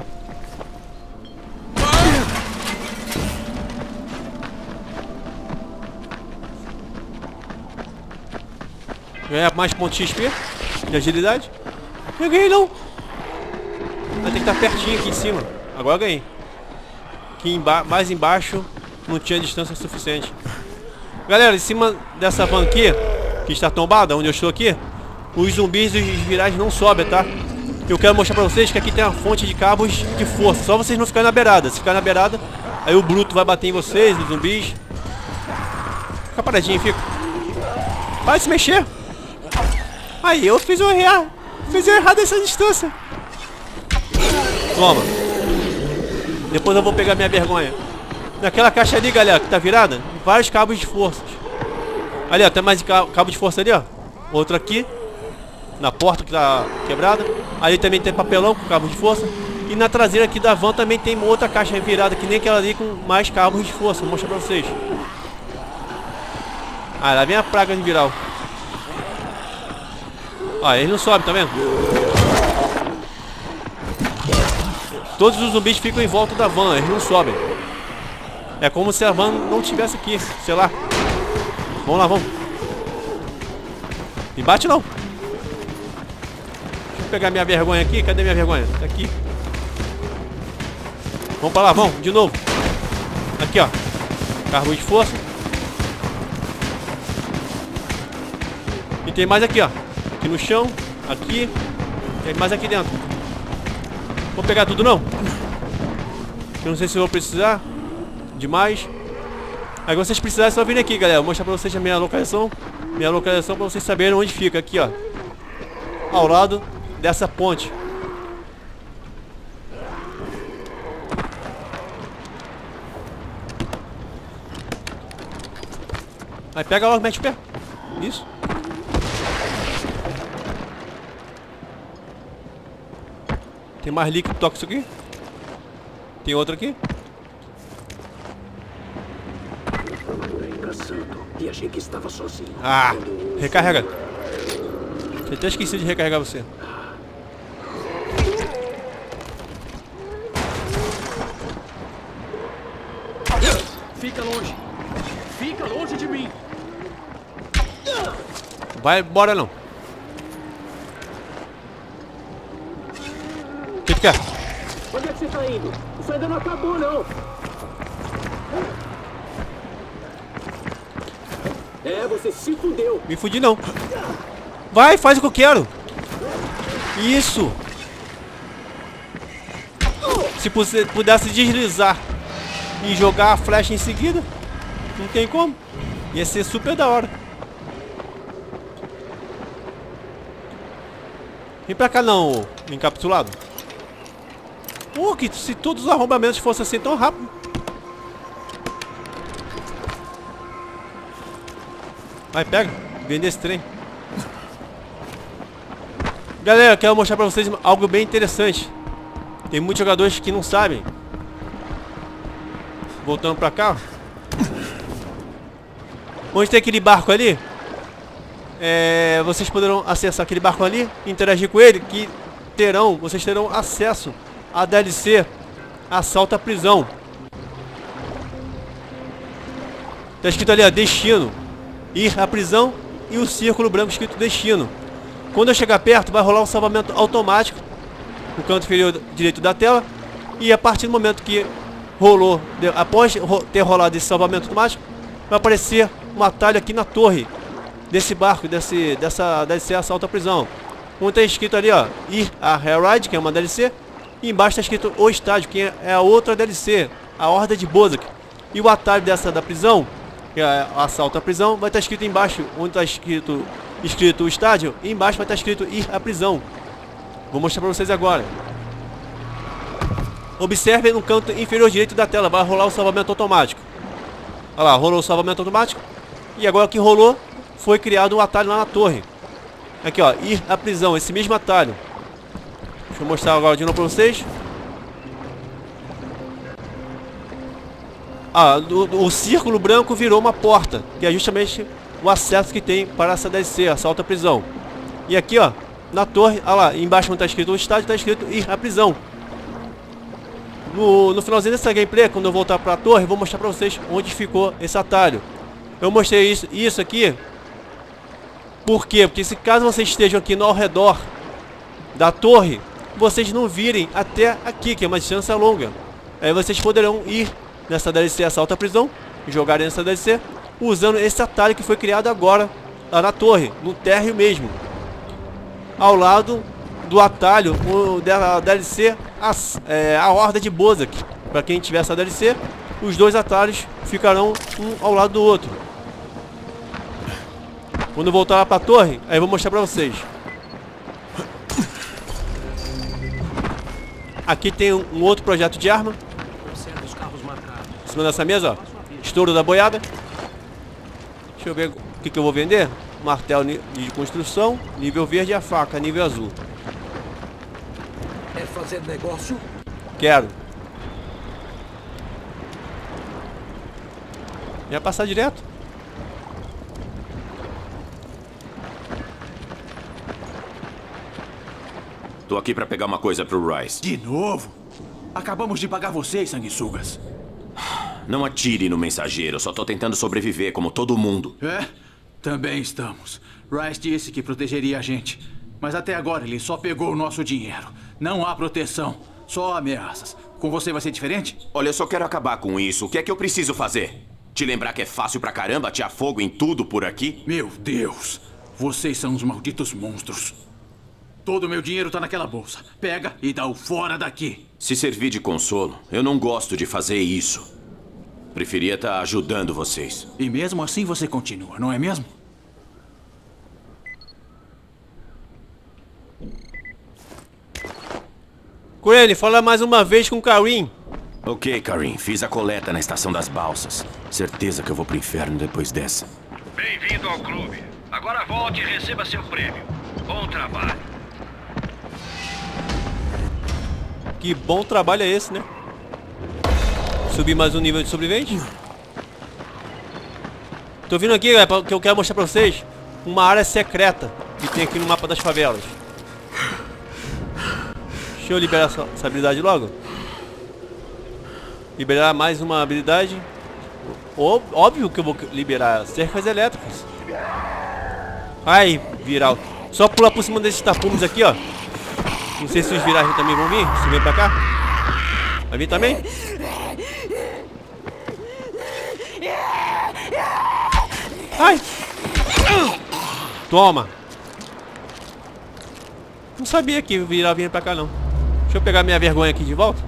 Ganhar mais pontos X P de agilidade. Não ganhei não. Vai ter que estar pertinho aqui em cima. Agora eu ganhei. Aqui emba mais embaixo não tinha distância suficiente. Galera, em cima dessa van aqui, que está tombada, onde eu estou aqui, os zumbis e os virais não sobem, tá? Eu quero mostrar pra vocês que aqui tem uma fonte de cabos de força. Só vocês não ficarem na beirada. Se ficar na beirada, aí o bruto vai bater em vocês, os zumbis. Fica paradinho, fica. Vai se mexer. Aí, eu fiz eu errar. Fiz eu errar dessa distância. Toma. Depois eu vou pegar minha vergonha. Naquela caixa ali, galera, que tá virada, vários cabos de força. Ali, ó, tem mais cabo de força ali, ó. Outro aqui. Na porta que tá quebrada. Ali também tem papelão com cabo de força. E na traseira aqui da van também tem outra caixa virada, que nem aquela ali, com mais cabos de força. Vou mostrar pra vocês. Ah, lá vem a praga de viral. Ó, eles não sobem, tá vendo? Todos os zumbis ficam em volta da van, eles não sobem. É como se a van não estivesse aqui, sei lá. Vamos lá, vamos. Me bate não. Deixa eu pegar minha vergonha aqui. Cadê minha vergonha? Tá aqui. Vamos pra lá, vamos, de novo. Aqui, ó. Carro de força. tem mais aqui, ó. Aqui no chão, aqui. Tem mais aqui dentro. Vou pegar tudo não? Eu não sei se eu vou precisar de mais. Aí vocês precisarem, é só vir aqui, galera. Vou mostrar pra vocês a minha localização. Minha localização pra vocês saberem onde fica. Aqui, ó. Ao lado dessa ponte. Aí pega logo, mete o pé. Isso. Tem mais líquido tóxico aqui. Tem outro aqui. E achei que estava sozinho. Ah, recarrega. Eu até esqueci de recarregar você. Fica longe. Fica longe de mim. Vai embora não. O que tu quer? Onde é que você tá indo? Isso ainda não acabou, não. É, você se fudeu. Me fudi não. Vai, faz o que eu quero. Isso. Se você pudesse deslizar e jogar a flecha em seguida, não tem como. Ia ser super da hora. Vem pra cá não, encapsulado. Pô, que se todos os arrombamentos fossem assim tão rápido. Vai, pega. Vender esse trem. Galera, eu quero mostrar pra vocês algo bem interessante. Tem muitos jogadores que não sabem. Voltando pra cá. Onde tem aquele barco ali, é, vocês poderão acessar aquele barco ali, interagir com ele, que terão, vocês terão acesso a D L C Assalto à Prisão. Tá escrito ali, ó, destino. Ir à prisão e o círculo branco escrito destino. Quando eu chegar perto, vai rolar um salvamento automático no canto inferior direito da tela. E a partir do momento que rolou, após ter rolado esse salvamento automático, vai aparecer um atalho aqui na torre desse barco, desse, dessa D L C Assalto à Prisão. Onde está escrito ali, ó, ir a Hayride, que é uma D L C. E embaixo está escrito o estádio, que é a outra D L C, a Horda de Bozak. E o atalho dessa da prisão, que é o assalto à prisão, vai estar escrito embaixo, onde está escrito, escrito o estádio, e embaixo vai estar escrito ir à prisão. Vou mostrar para vocês agora. Observem no canto inferior direito da tela, vai rolar o salvamento automático. Olha lá, rolou o salvamento automático. E agora que rolou, foi criado um atalho lá na torre. Aqui, ó, ir à prisão, esse mesmo atalho. Deixa eu mostrar agora de novo para vocês. Ah, o, o círculo branco virou uma porta, que é justamente o acesso que tem para essa D L C, assalto à prisão. E aqui, ó, na torre, olha lá, embaixo onde está escrito o estádio, está escrito ir à prisão. No, no finalzinho dessa gameplay, quando eu voltar para a torre, eu vou mostrar para vocês onde ficou esse atalho. Eu mostrei isso, isso aqui. Por quê? Porque se caso vocês estejam aqui no ao redor da torre, vocês não virem até aqui, que é uma distância longa. Aí vocês poderão ir nessa D L C Assalto à Prisão, jogarem nessa D L C, usando esse atalho que foi criado agora, lá na torre, no térreo mesmo. Ao lado do atalho o, da D L C, a, é, a Horda de Bozak. Para quem tiver essa D L C, os dois atalhos ficarão um ao lado do outro. Quando eu voltar lá para a torre, aí eu vou mostrar para vocês. Aqui tem um, um outro projeto de arma. Em cima dessa mesa, ó. Estouro da boiada. Deixa eu ver o que, que eu vou vender. Martelo de construção, nível verde, e a faca, nível azul. Quer fazer negócio? Quero. Ia passar direto. Tô aqui pra pegar uma coisa pro Rais. De novo? Acabamos de pagar vocês, sanguessugas. Não atire no mensageiro, só tô tentando sobreviver como todo mundo. É? Também estamos. Rice disse que protegeria a gente. Mas até agora ele só pegou o nosso dinheiro. Não há proteção, só ameaças. Com você vai ser diferente? Olha, eu só quero acabar com isso. O que é que eu preciso fazer? Te lembrar que é fácil pra caramba atirar fogo em tudo por aqui? Meu Deus! Vocês são uns malditos monstros. Todo o meu dinheiro tá naquela bolsa. Pega e dá-o fora daqui. Se servir de consolo, eu não gosto de fazer isso. Preferia estar ajudando vocês. E mesmo assim você continua, não é mesmo? Crane, fala mais uma vez com o Karim. Ok, Karim. Fiz a coleta na estação das balsas. Certeza que eu vou pro inferno depois dessa. Bem-vindo ao clube. Agora volte e receba seu prêmio. Bom trabalho. Que bom trabalho é esse, né? Subir mais um nível de sobrevivente. Tô vindo aqui, galera, que eu quero mostrar pra vocês uma área secreta que tem aqui no mapa das favelas. Deixa eu liberar essa, essa habilidade logo. Liberar mais uma habilidade. Ó, óbvio que eu vou liberar cercas elétricas. Ai, viral. Só pular por cima desses tapumes aqui, ó. Não sei se os virais também vão vir. Se vem pra cá. Vai vir também? Ai! Toma! Não sabia que o viral vinha pra cá, não. Deixa eu pegar minha vergonha aqui de volta.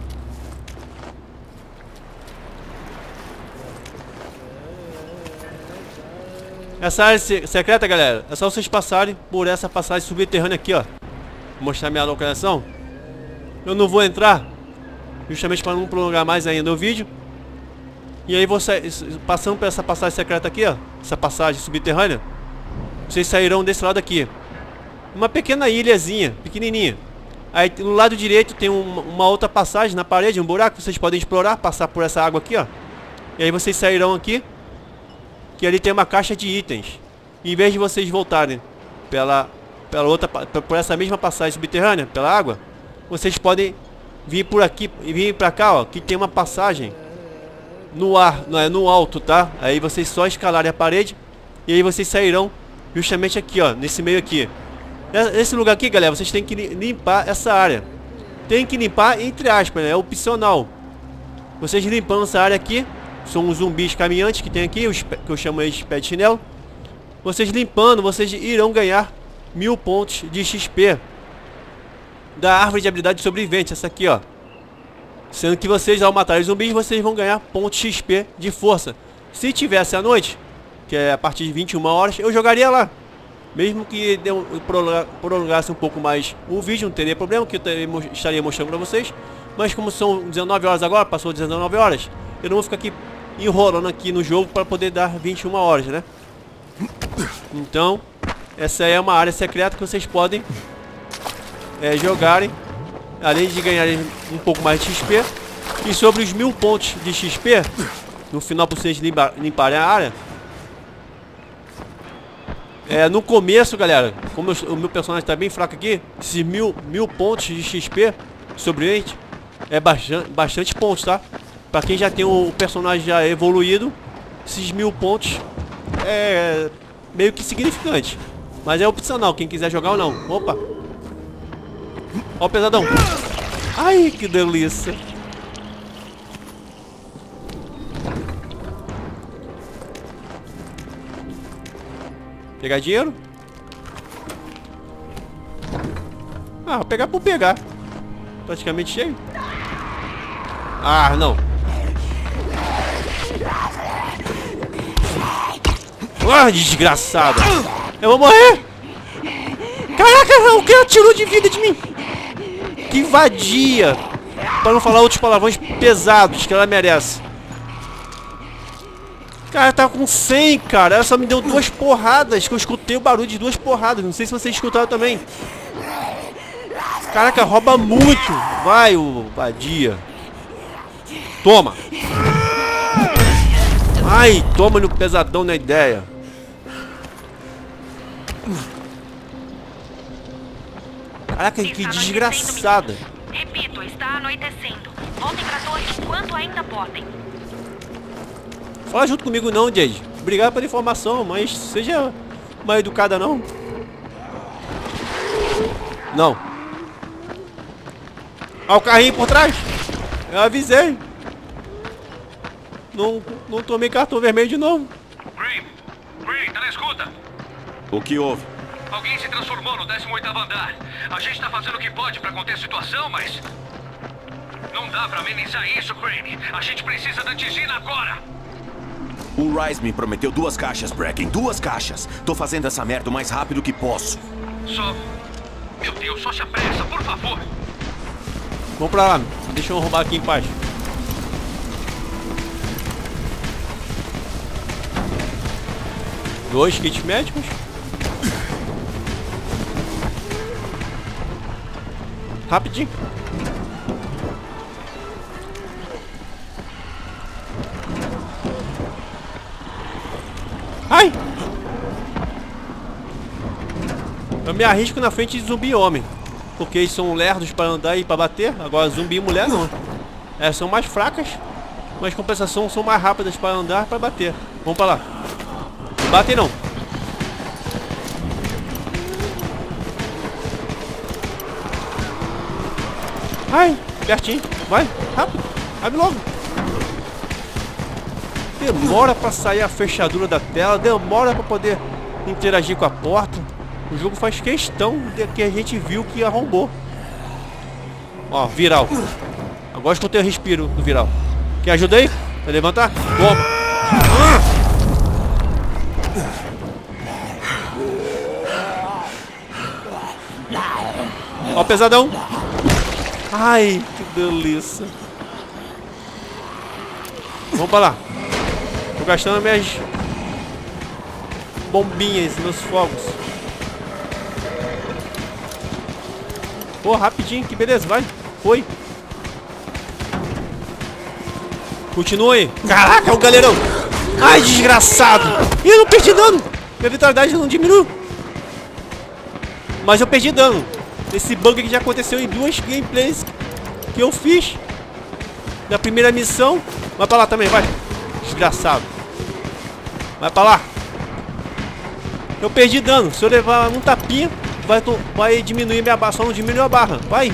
Essa área secreta, galera, é só vocês passarem por essa passagem subterrânea aqui, ó. Vou mostrar minha localização. Eu não vou entrar, justamente para não prolongar mais ainda o vídeo. E aí, você, passando por essa passagem secreta aqui, ó, essa passagem subterrânea, vocês sairão desse lado aqui. Uma pequena ilhazinha, pequenininha. Aí no lado direito tem um, uma outra passagem na parede, um buraco que vocês podem explorar, passar por essa água aqui, ó. E aí vocês sairão aqui, que ali tem uma caixa de itens. E em vez de vocês voltarem pela, pela outra, por essa mesma passagem subterrânea, pela água, vocês podem vir por aqui e vir pra cá, ó, que tem uma passagem no ar, não é no alto, tá? Aí vocês só escalarem a parede e aí vocês sairão justamente aqui, ó, nesse meio aqui. Esse lugar aqui, galera, vocês têm que limpar essa área. Tem que limpar entre aspas, né? É opcional. Vocês limpando essa área aqui, são os zumbis caminhantes que tem aqui, os, que eu chamo eles de pé de chinelo. Vocês limpando, vocês irão ganhar mil pontos de X P da árvore de habilidade de sobrevivente, essa aqui, ó. Sendo que vocês, ao matar os zumbis, vocês vão ganhar pontos X P de força. Se tivesse à noite, que é a partir de vinte e uma horas, eu jogaria lá. Mesmo que deu, prolongasse um pouco mais o vídeo, não teria problema, que eu teria, estaria mostrando pra vocês. Mas como são dezenove horas agora, passou dezenove horas, eu não vou ficar aqui enrolando aqui no jogo para poder dar vinte e uma horas, né? Então, essa é uma área secreta que vocês podem é, jogarem, além de ganharem um pouco mais de X P. E sobre os mil pontos de X P, no final, para vocês limpa, limparem a área, é, no começo, galera, como eu, o meu personagem está bem fraco aqui, esses mil, mil pontos de X P sobrevivente é bastante, bastante pontos, tá? Para quem já tem o personagem já evoluído, esses mil pontos é meio que significante. Mas é opcional, quem quiser jogar ou não. Opa! Ó o pesadão! Ai, que delícia! Pegar dinheiro? Ah, vou pegar por pegar. Praticamente cheio. Ah, não. Ah, desgraçado. Eu vou morrer. Caraca, o que atirou de vida de mim? Que vadia. Para não falar outros palavrões pesados que ela merece. Cara, tá com cem, cara. Ela só me deu duas porradas, que eu escutei o barulho de duas porradas. Não sei se vocês escutaram também. Caraca, rouba muito. Vai, o vadia. Toma. Ai, toma no pesadão na ideia. Caraca, que desgraçada. Repito, está anoitecendo. Voltem pra torre enquanto ainda podem. Fala junto comigo não, Jade. Obrigado pela informação, mas seja mal educada não. Não. Olha o carrinho por trás. Eu avisei. Não, não tomei cartão vermelho de novo. Green, Green, tá na escuta? O que houve? Alguém se transformou no décimo oitavo andar. A gente tá fazendo o que pode pra conter a situação, mas... não dá pra amenizar isso, Crane. A gente precisa da antigina agora. O Rise me prometeu duas caixas, Bracken. Duas caixas. Tô fazendo essa merda o mais rápido que posso. Só... meu Deus, só se apressa, por favor. Vamos pra lá, deixa eu arrumar aqui em paz. Dois kits médicos. Rapidinho. Ai! Eu me arrisco na frente de zumbi homem, porque eles são lerdos para andar e para bater. Agora zumbi e mulher não. É, são mais fracas, mas compensação são mais rápidas para andar e para bater. Vamos para lá. Batem não. Ai, pertinho. Vai, rápido. Abre logo. Demora pra sair a fechadura da tela. Demora pra poder interagir com a porta. O jogo faz questão de que a gente viu que arrombou. Ó, viral. Eu gosto que eu tenho respiro do viral. Quer ajuda aí? Vai levantar? Toma. Ó, pesadão. Ai, que delícia. Vamos pra lá. Tô gastando minhas bombinhas, meus fogos. Pô, rapidinho, que beleza, vai. Foi. Continua aí. Caraca, é o galerão. Ai, desgraçado. Ih, eu não perdi dano. Minha vitalidade não diminuiu. Mas eu perdi dano. Esse bug que já aconteceu em duas gameplays que eu fiz na primeira missão. Vai pra lá também, vai. Desgraçado. Vai pra lá. Eu perdi dano. Se eu levar um tapinha, vai, vai diminuir minha barra. Só não diminuiu a barra. Vai.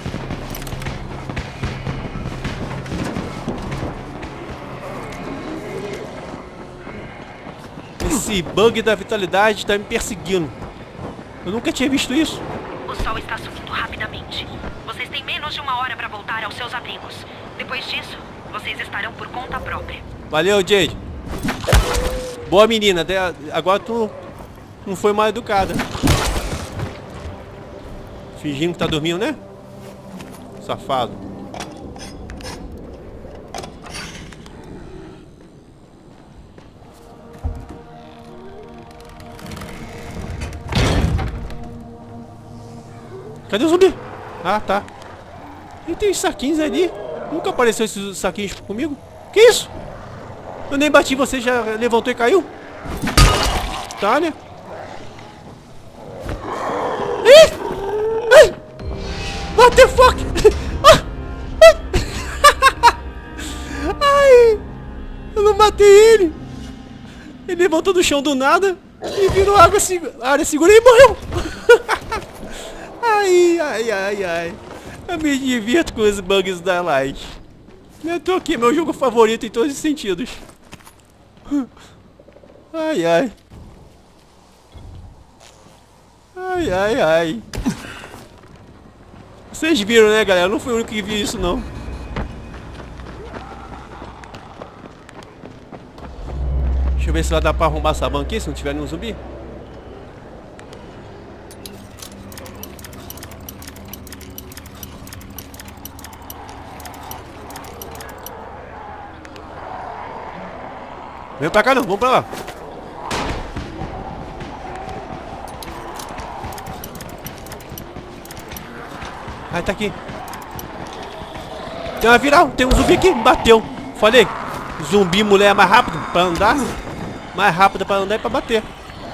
Esse bug da vitalidade tá me perseguindo. Eu nunca tinha visto isso. O sol está subindo rapidamente. Vocês têm menos de uma hora para voltar aos seus abrigos. Depois disso, vocês estarão por conta própria. Valeu, Jade. Boa menina. Agora tu não foi mal educada. Fingindo que tá dormindo, né? Safado. Cadê o zumbi? Ah, tá. E tem os saquinhos ali. Nunca apareceu esses saquinhos comigo. Que isso? Eu nem bati, você já levantou e caiu? Tá, né? Ih! Ai! What the fuck? Ai! Eu não matei ele. Ele levantou do chão do nada e virou água, área segura e morreu. Ai, ai, ai, ai. Eu me divirto com os bugs da Light. Eu tô aqui, meu jogo favorito em todos os sentidos. Ai, ai. Ai, ai, ai. Vocês viram, né, galera? Eu não fui o único que viu isso, não. Deixa eu ver se lá dá pra arrumar sabão aqui, se não tiver nenhum zumbi. Vem pra cá não, vamos pra lá. Ai, tá aqui. Tem uma viral, tem um zumbi aqui, me bateu. Falei, zumbi mulher é mais rápido pra andar. Mais rápido pra andar e pra bater.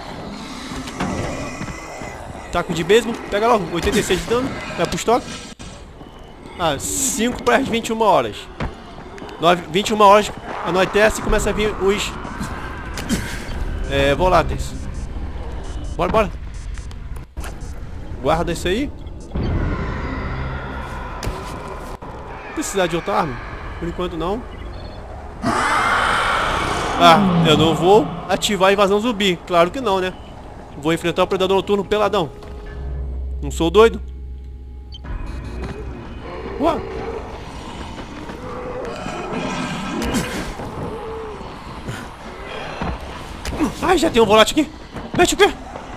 Taco de beisebol, pega logo, oitenta e seis de dano. Vai pro estoque. Ah, cinco para as vinte e uma horas. nove, vinte e uma horas anoitece e começa a vir os é, voláteis. Bora, bora. Guarda isso aí. Precisar de outra arma? Por enquanto não. Ah, eu não vou ativar a invasão zumbi. Claro que não, né? Vou enfrentar o predador noturno peladão. Não sou doido. Uau. Ai, já tem um volátil aqui. Mete o pé.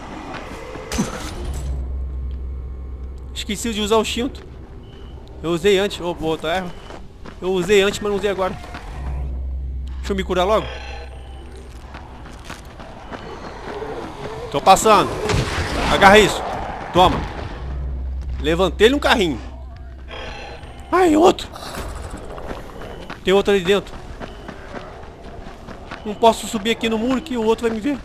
Esqueci de usar o instinto. Eu usei antes. Oh, vou botar erva. Eu usei antes, mas não usei agora. Deixa eu me curar logo. Tô passando. Agarra isso. Toma. Levantei ele no carrinho. Ai, outro. Tem outro ali dentro. Não posso subir aqui no muro que o outro vai me ver.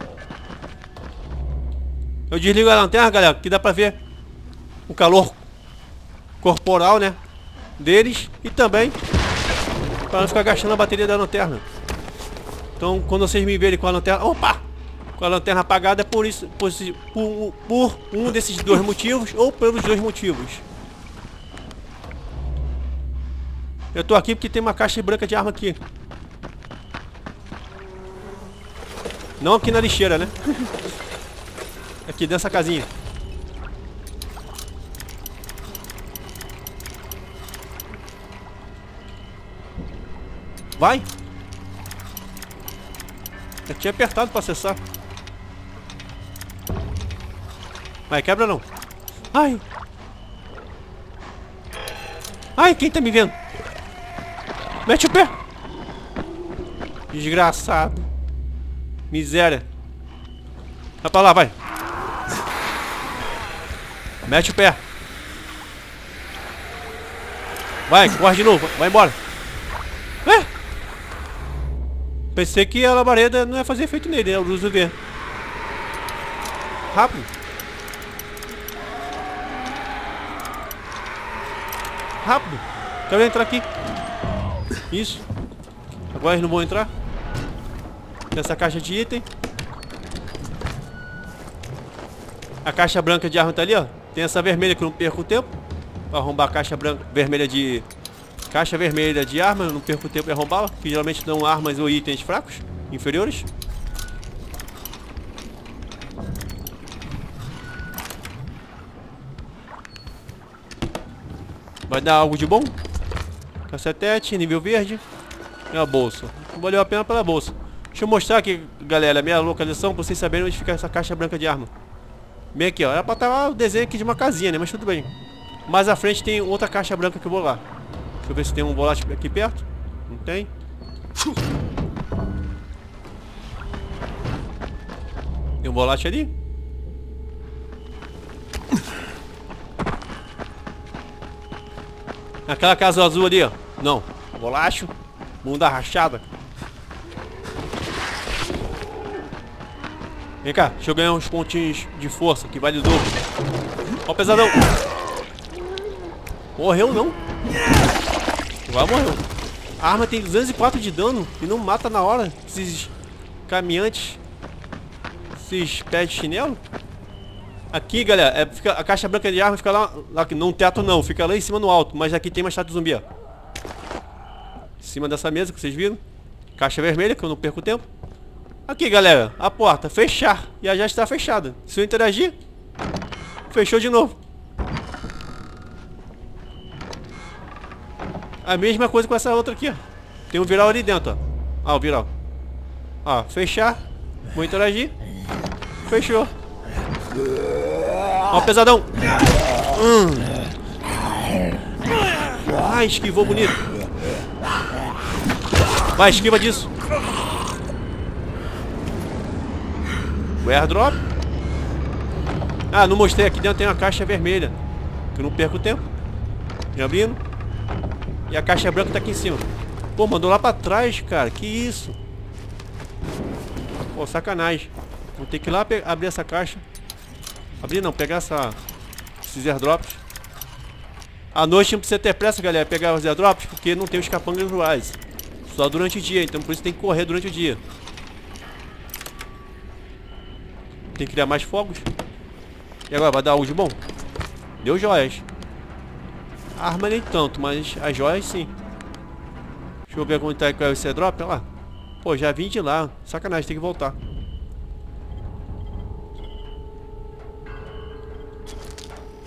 Eu desligo a lanterna, galera, que dá pra ver o calor corporal, né, deles. E também para não ficar gastando a bateria da lanterna. Então, quando vocês me verem com a lanterna... Opa! Com a lanterna apagada é por isso, por, por, por um desses dois motivos ou pelos dois motivos. Eu tô aqui porque tem uma caixa branca de arma aqui. Não aqui na lixeira, né? Aqui dessa casinha. Vai! Eu tinha apertado pra acessar. Vai, quebra não. Ai! Ai, quem tá me vendo? Mete o pé! Desgraçado. Miséria. Vai pra lá, vai. Mete o pé. Vai, corre de novo. Vai embora. É. Pensei que a labareda não ia fazer efeito nele, né? Eu uso ver. Rápido. Rápido. Quero entrar aqui. Isso. Agora eles não vão entrar. Tem essa caixa de item. A caixa branca de arma tá ali, ó. Tem essa vermelha que eu não perco tempo pra arrombar a caixa branca, vermelha de... Caixa vermelha de arma, eu não perco tempo em arrombá-la, que geralmente dão armas ou itens fracos, inferiores. Vai dar algo de bom. Cacetete, nível verde. E a bolsa. Valeu a pena pela bolsa. Deixa eu mostrar aqui, galera, a minha localização, pra vocês saberem onde fica essa caixa branca de arma. Bem aqui, ó. Era pra estar o desenho aqui de uma casinha, né? Mas tudo bem. Mais à frente tem outra caixa branca que eu vou lá. Deixa eu ver se tem um volátil aqui perto. Não tem. Tem um volátil ali. Aquela casa azul ali, ó. Não. Volátil. Bunda rachada. Vem cá, deixa eu ganhar uns pontinhos de força, que vale o dobro. Ó o pesadão. Morreu não. Agora morreu. A arma tem duzentos e quatro de dano e não mata na hora. Esses caminhantes. Esses pés de chinelo. Aqui, galera, é, fica, a caixa branca de arma fica lá, lá no teto não, fica lá em cima no alto. Mas aqui tem uma estátua zumbi, ó. Em cima dessa mesa que vocês viram. Caixa vermelha, que eu não perco tempo. Aqui, galera, a porta, fechar. E ela já está fechada. Se eu interagir, fechou de novo. A mesma coisa com essa outra aqui, ó. Tem um viral ali dentro, ó. Ó, o viral. Ó, fechar. Vou interagir. Fechou. Ó, pesadão. Hum. Ai, esquivou bonito. Vai, esquiva disso. O airdrop. Ah, não mostrei. Aqui dentro tem uma caixa vermelha, que eu não perco tempo. Já abrindo. E a caixa branca tá aqui em cima. Pô, mandou lá pra trás, cara. Que isso? Pô, sacanagem. Vou ter que ir lá abrir essa caixa. Abrir não, pegar essa... esses airdrops. À noite não precisa ter pressa, galera, pegar os airdrops, porque não tem os capangas rurais. Só durante o dia, então por isso tem que correr durante o dia. Tem que criar mais fogos. E agora, vai dar algo de bom? Deu joias. A arma nem tanto, mas as joias sim. Deixa eu ver onde tá esse airdrop, olha lá. Pô, já vim de lá. Sacanagem, tem que voltar.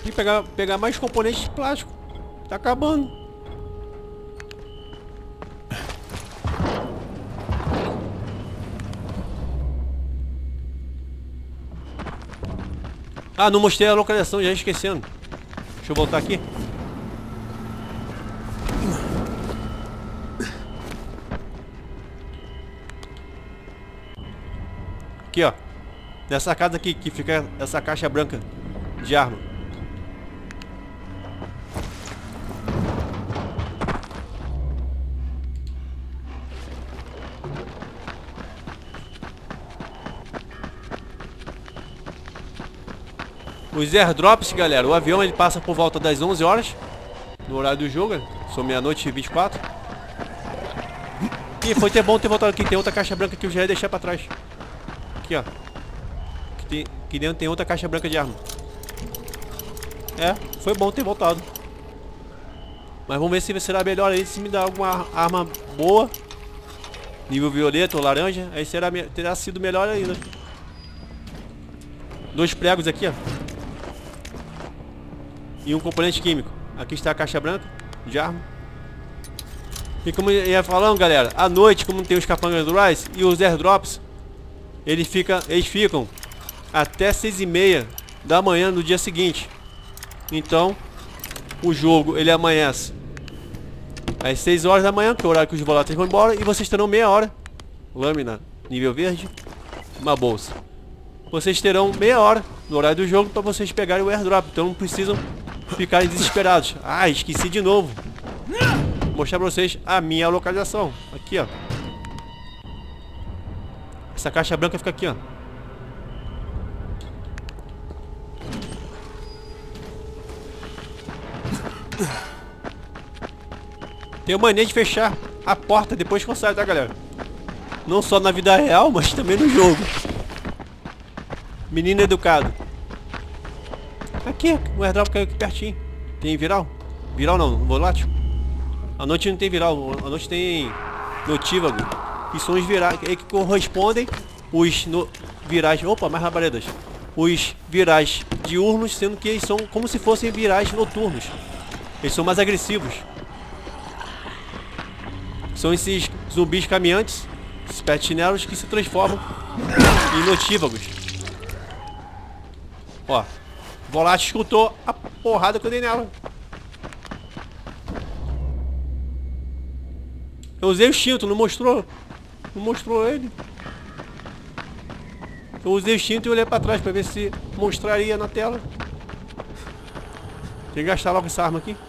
Tem que pegar, pegar mais componentes de plástico. Tá acabando. Ah, não mostrei a localização, já esquecendo. Deixa eu voltar aqui. Aqui, ó. Nessa casa aqui que fica essa caixa branca de arma. Os airdrops, galera, o avião ele passa por volta das onze horas no horário do jogo, são meia-noite e vinte e quatro. E foi ter bom ter voltado aqui, tem outra caixa branca que eu já ia deixar pra trás. Aqui, ó. Aqui, tem, aqui dentro tem outra caixa branca de arma. É, foi bom ter voltado. Mas vamos ver se será melhor aí, se me dá alguma arma boa. Nível violeta ou laranja, aí será, terá sido melhor ainda. Dois pregos aqui, ó. E um componente químico. Aqui está a caixa branca de arma. E como eu ia falando, galera, à noite, como tem os capangas do Rise e os airdrops, ele fica, eles ficam até seis e meia da manhã no dia seguinte. Então, o jogo ele amanhece às seis horas da manhã, que é o horário que os voláteis vão embora, e vocês terão meia hora. Lâmina nível verde, uma bolsa. Vocês terão meia hora no horário do jogo para vocês pegarem o airdrop. Então não precisam ficarem desesperados. Ah, esqueci de novo. Vou mostrar para vocês a minha localização. Aqui, ó. Essa caixa branca fica aqui, ó. Tenho mania de fechar a porta depois que eu saio, tá, galera? Não só na vida real, mas também no jogo. Menino educado. Aqui, o airdrop caiu aqui pertinho. Tem viral? Viral não, volátil. À noite não tem viral, à noite tem notívago. E são os virais que correspondem os no, virais. Opa, mais rabaredas. Os virais diurnos, sendo que eles são como se fossem virais noturnos. Eles são mais agressivos. São esses zumbis caminhantes, esses petinelos que se transformam em notívagos. Ó, Volátil escutou a porrada que eu dei nela. Eu usei o instinto, não mostrou. Não mostrou ele. Eu usei o instinto e olhei pra trás pra ver se mostraria na tela. Tem que gastar logo essa arma aqui.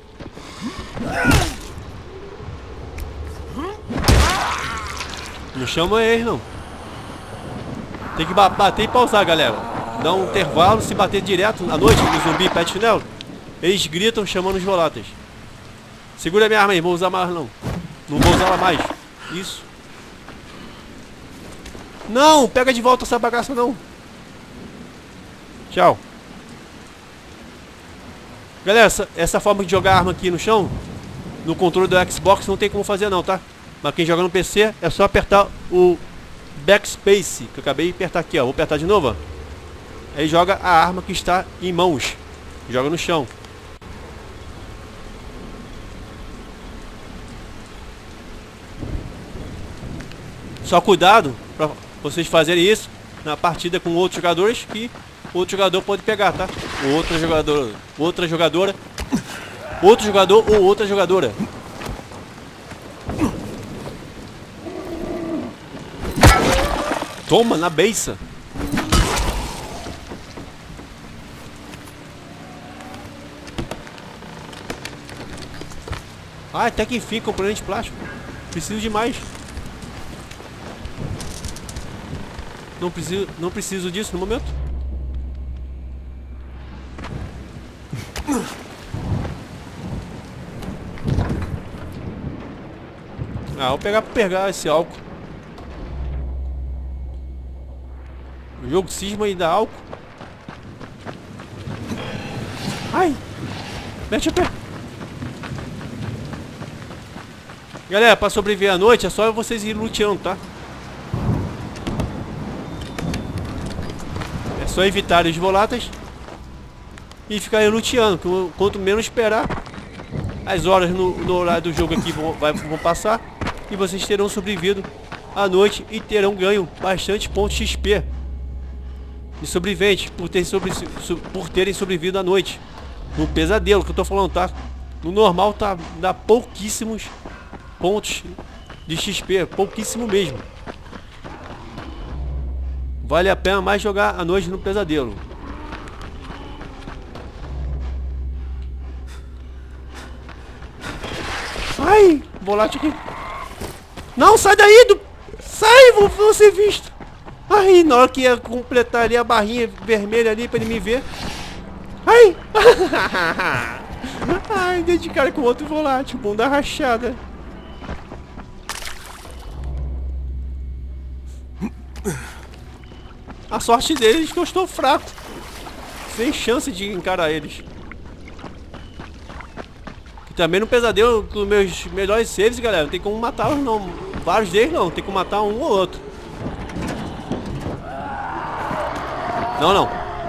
Não chama eles, não. Tem que bater e pausar, galera. Dá um intervalo, se bater direto à noite no zumbi petinel, eles gritam chamando os voláteis. Segura a minha arma aí, vou usar mais não. Não vou usar ela mais. Isso. Não, pega de volta essa bagaça não. Tchau. Galera, essa, essa forma de jogar arma aqui no chão, no controle do Xbox não tem como fazer não, tá? Mas quem joga no P C é só apertar o backspace, que eu acabei de apertar aqui, ó. Vou apertar de novo, ó. Aí joga a arma que está em mãos. Joga no chão. Só cuidado para vocês fazerem isso na partida com outros jogadores, que outro jogador pode pegar, tá? Ou outra jogadora, outra jogadora, outro jogador ou outra jogadora. Toma na beiça. Ah, até que enfim, componente de plástico. Preciso de mais. Não preciso, não preciso disso no momento. Ah, vou pegar pra pegar esse álcool. O jogo cisma e dá álcool. Ai! Mete o pé. Galera, pra sobreviver à noite é só vocês irem luteando, tá? É só evitar os voláteis. e ficar aí luteando. Quanto menos esperar, as horas no, no horário do jogo aqui vão, vai, vão passar e vocês terão sobrevivido à noite e terão ganho bastante pontos X P de sobrevivente por, ter sobre, por terem sobrevivido à noite. No pesadelo que eu tô falando, tá? No normal tá, dá pouquíssimos pontos de X P, pouquíssimo mesmo. Vale a pena mais jogar à noite no pesadelo. Ai, volátil aqui. Não, sai daí do... Sai, vou, vou ser visto. Ai, na hora que ia completar ali a barrinha vermelha ali pra ele me ver. Ai. Ai, dei de cara com outro volátil, bunda rachada. A sorte deles é que eu estou fraco. Sem chance de encarar eles. E também no pesadelo dos meus melhores saves, galera, não tem como matá-los não. Vários deles não, tem como matar um ou outro. Não, não.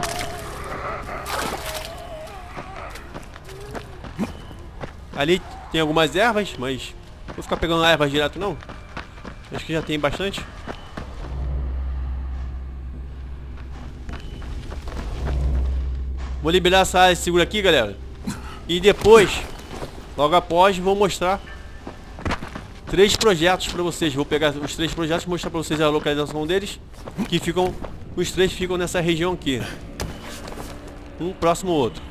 Ali tem algumas ervas, mas não vou ficar pegando ervas direto não. Acho que já tem bastante. Vou liberar essa área segura aqui, galera. E depois, logo após, vou mostrar três projetos pra vocês. Vou pegar os três projetos e mostrar pra vocês a localização deles. Que ficam, os três ficam nessa região aqui. Um próximo ao outro.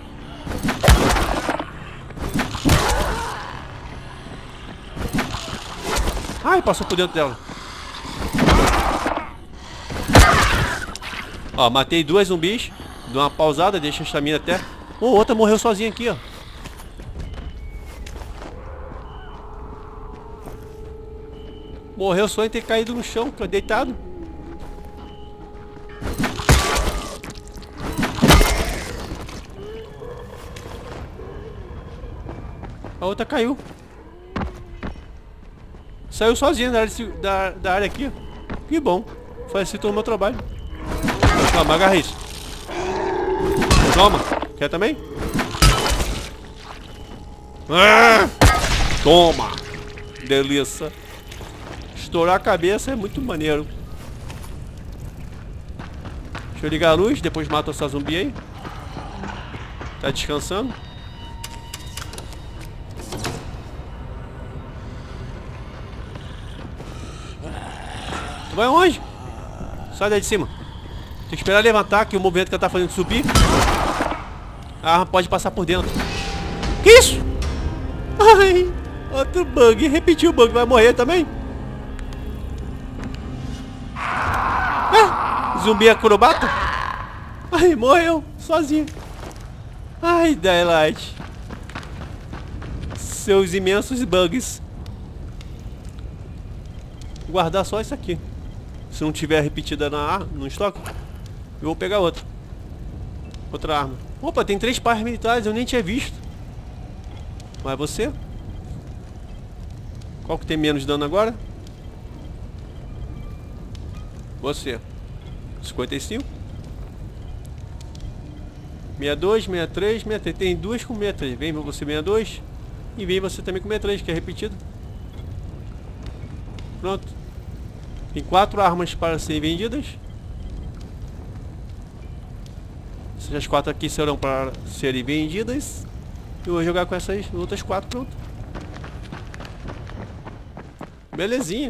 Ai, passou por dentro dela. Ó, matei duas zumbis. Dou uma pausada, deixa a estamina até. Oh, outra morreu sozinha aqui, ó. Morreu só em ter caído no chão, deitado. A outra caiu. Saiu sozinha da área, da, da área aqui, ó. Que bom. Facilitou o meu trabalho. Toma, agarra isso. Toma. Quer também? Ah! Toma. Delícia. Estourar a cabeça é muito maneiro. Deixa eu ligar a luz, depois mato essa zumbi aí. Tá descansando. Tu vai onde? Sai daí de cima. Tem que esperar levantar, que o movimento que ela tá fazendo subir, a arma pode passar por dentro. Que isso? Ai, outro bug. Repetiu o bug, vai morrer também? Ah, zumbi acrobata? Ai, morreu, sozinho. Ai, Daylight. Seus imensos bugs. Vou guardar só isso aqui. Se não tiver repetida na, no estoque, eu vou pegar outra. Outra arma. Opa, tem três pares militares, eu nem tinha visto. Mas você? Qual que tem menos dano agora? Você. cinquenta e cinco. sessenta e dois, sessenta e três, sessenta e três. Tem duas com sessenta e três. Vem você sessenta e dois. E vem você também com sessenta e três, que é repetido. Pronto. Tem quatro armas para serem vendidas. Essas quatro aqui serão para serem vendidas. Eu vou jogar com essas outras quatro, pronto. Belezinha.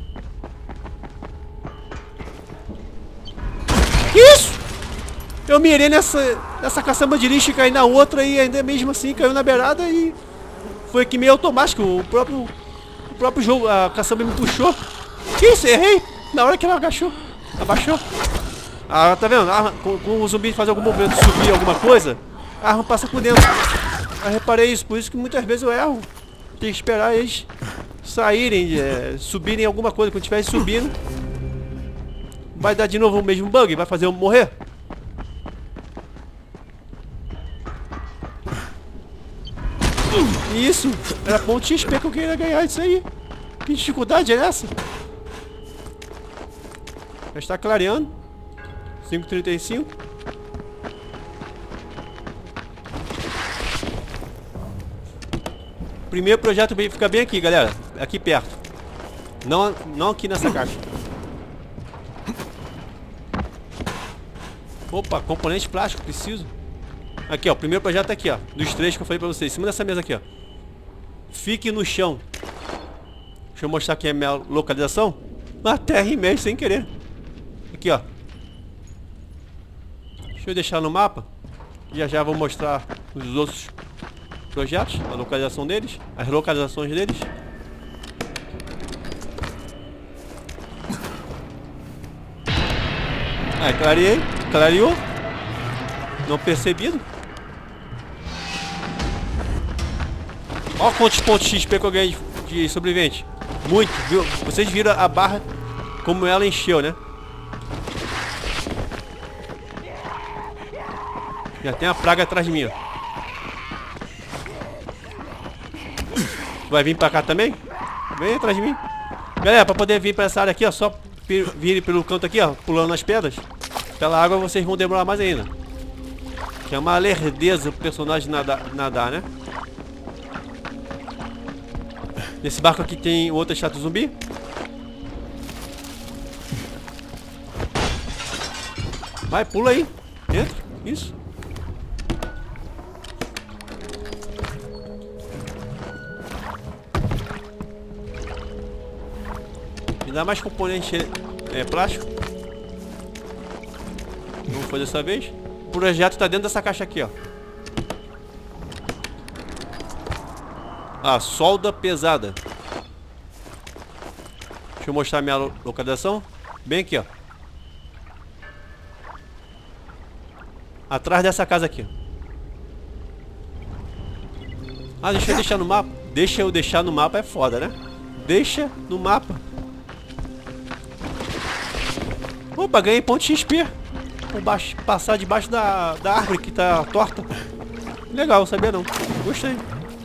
Que isso? Eu mirei nessa, nessa caçamba de lixo e caí na outra e ainda mesmo assim caiu na beirada e foi que meio automático. O próprio, o próprio jogo, a caçamba me puxou. Que isso? Errei? Na hora que ela agachou. Abaixou. Ah, tá vendo? A, com, com o zumbi fazer algum movimento, subir alguma coisa, a arma passa por dentro. Eu reparei isso, por isso que muitas vezes eu erro. Tem que esperar eles saírem, é, subirem alguma coisa. Quando estiver subindo, vai dar de novo o mesmo bug, vai fazer eu morrer. Isso, era ponto X P que eu queria ganhar isso aí. Que dificuldade é essa? Já está clareando. cinco e trinta e cinco. primeiro projeto fica bem aqui, galera. Aqui perto. Não, não aqui nessa caixa. Opa, componente plástico, preciso. Aqui, ó, o primeiro projeto tá aqui, ó. Dos três que eu falei pra vocês. Em cima dessa mesa aqui, ó. Fique no chão. Deixa eu mostrar aqui a minha localização. Até rimei sem querer. Aqui, ó. Deixa eu deixar no mapa. Já já vou mostrar os outros projetos, a localização deles, as localizações deles. Aí, clareei, clareou. Não percebido. Olha quantos pontos X P que eu ganhei de, de sobrevivente. Muito, viu? Vocês viram a barra como ela encheu, né? Já tem a praga atrás de mim, ó. Vai vir pra cá também? Vem atrás de mim. Galera, pra poder vir pra essa área aqui, ó, só vir pelo canto aqui, ó, pulando nas pedras. Pela água vocês vão demorar mais ainda. Que é uma lerdeza o personagem nadar, nadar, né? Nesse barco aqui tem outra estátua zumbi. Vai, pula aí. Entra. Isso. Me dá mais componente é, plástico. Não foi dessa vez. O projeto tá dentro dessa caixa aqui, ó. Ah, solda pesada. Deixa eu mostrar a minha localização. Bem aqui, ó. Atrás dessa casa aqui. Ah, deixa eu deixar no mapa. Deixa eu deixar no mapa é foda, né? Deixa no mapa. Opa, ganhei ponto X P. Vou baixo, passar debaixo da, da árvore que tá torta. Legal, sabia não. Gostei.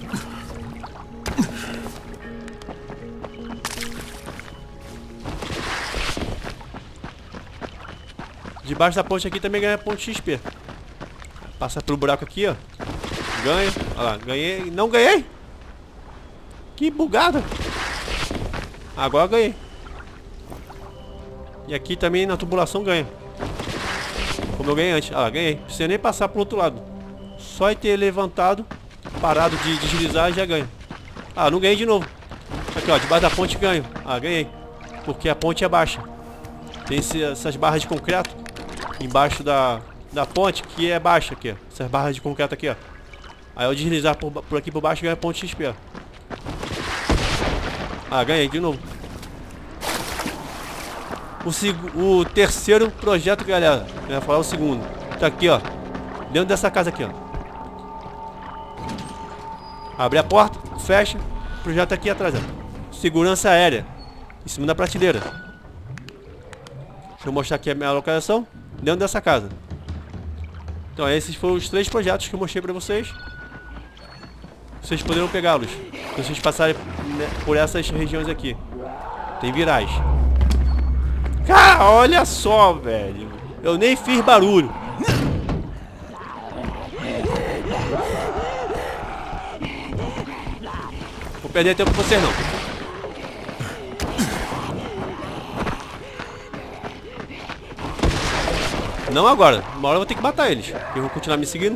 Debaixo da ponte aqui também ganha ponto X P. Passa pelo buraco aqui, ó. Ganha. Olha lá, ganhei. Não ganhei. Que bugada. Agora ganhei. E aqui também na tubulação ganha. Como eu ganhei antes. Ah, ganhei. Não precisa nem passar pro outro lado. Só ter levantado, parado de deslizar, já ganha. Ah, não ganhei de novo. Aqui, ó. Debaixo da ponte ganho. Ah, ganhei. Porque a ponte é baixa. Tem esse, essas barras de concreto embaixo da, da ponte que é baixa aqui, ó. Essas barras de concreto aqui, ó. Aí eu deslizar por, por aqui por baixo ganha ponto X P, ó. Ah, ganhei de novo. O, seg o terceiro projeto, galera. Eu ia falar o segundo. Tá aqui, ó. Dentro dessa casa aqui, ó. Abre a porta, fecha. O projeto aqui atrás, ó. Segurança aérea. Em cima da prateleira. Deixa eu mostrar aqui a minha localização. Dentro dessa casa. Então esses foram os três projetos que eu mostrei pra vocês. Vocês poderão pegá-los se vocês passarem por essas regiões aqui. Tem virais. Cara, olha só, velho. Eu nem fiz barulho. Vou perder tempo com vocês não. Não agora, uma hora eu vou ter que matar eles. Eu vou continuar me seguindo.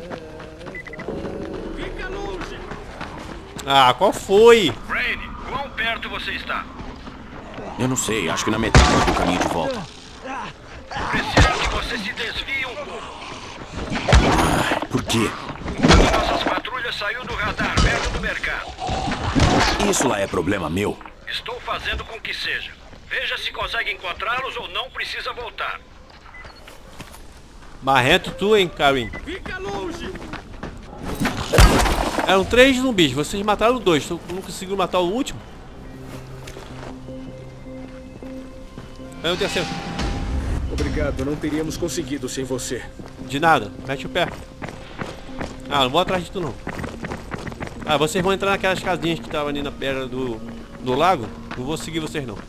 Fica longe. Ah, qual foi? Raiden, quão perto você está? Eu não sei, acho que na metade do caminho de volta. Preciso que você se desvie um pouco. Por quê? Uma das nossas patrulhas saiu do radar perto do mercado. Isso lá é problema meu. Estou fazendo com que seja. Veja se consegue encontrá-los ou não precisa voltar. Marrento tu, hein, Karin? Fica longe! Eram três zumbis, vocês mataram dois. Tu não conseguiu matar o último? É o terceiro. Obrigado, não teríamos conseguido sem você. De nada, mete o pé. Ah, não vou atrás de tu não. Ah, vocês vão entrar naquelas casinhas que estavam ali na pedra do, do lago. Não vou seguir vocês não.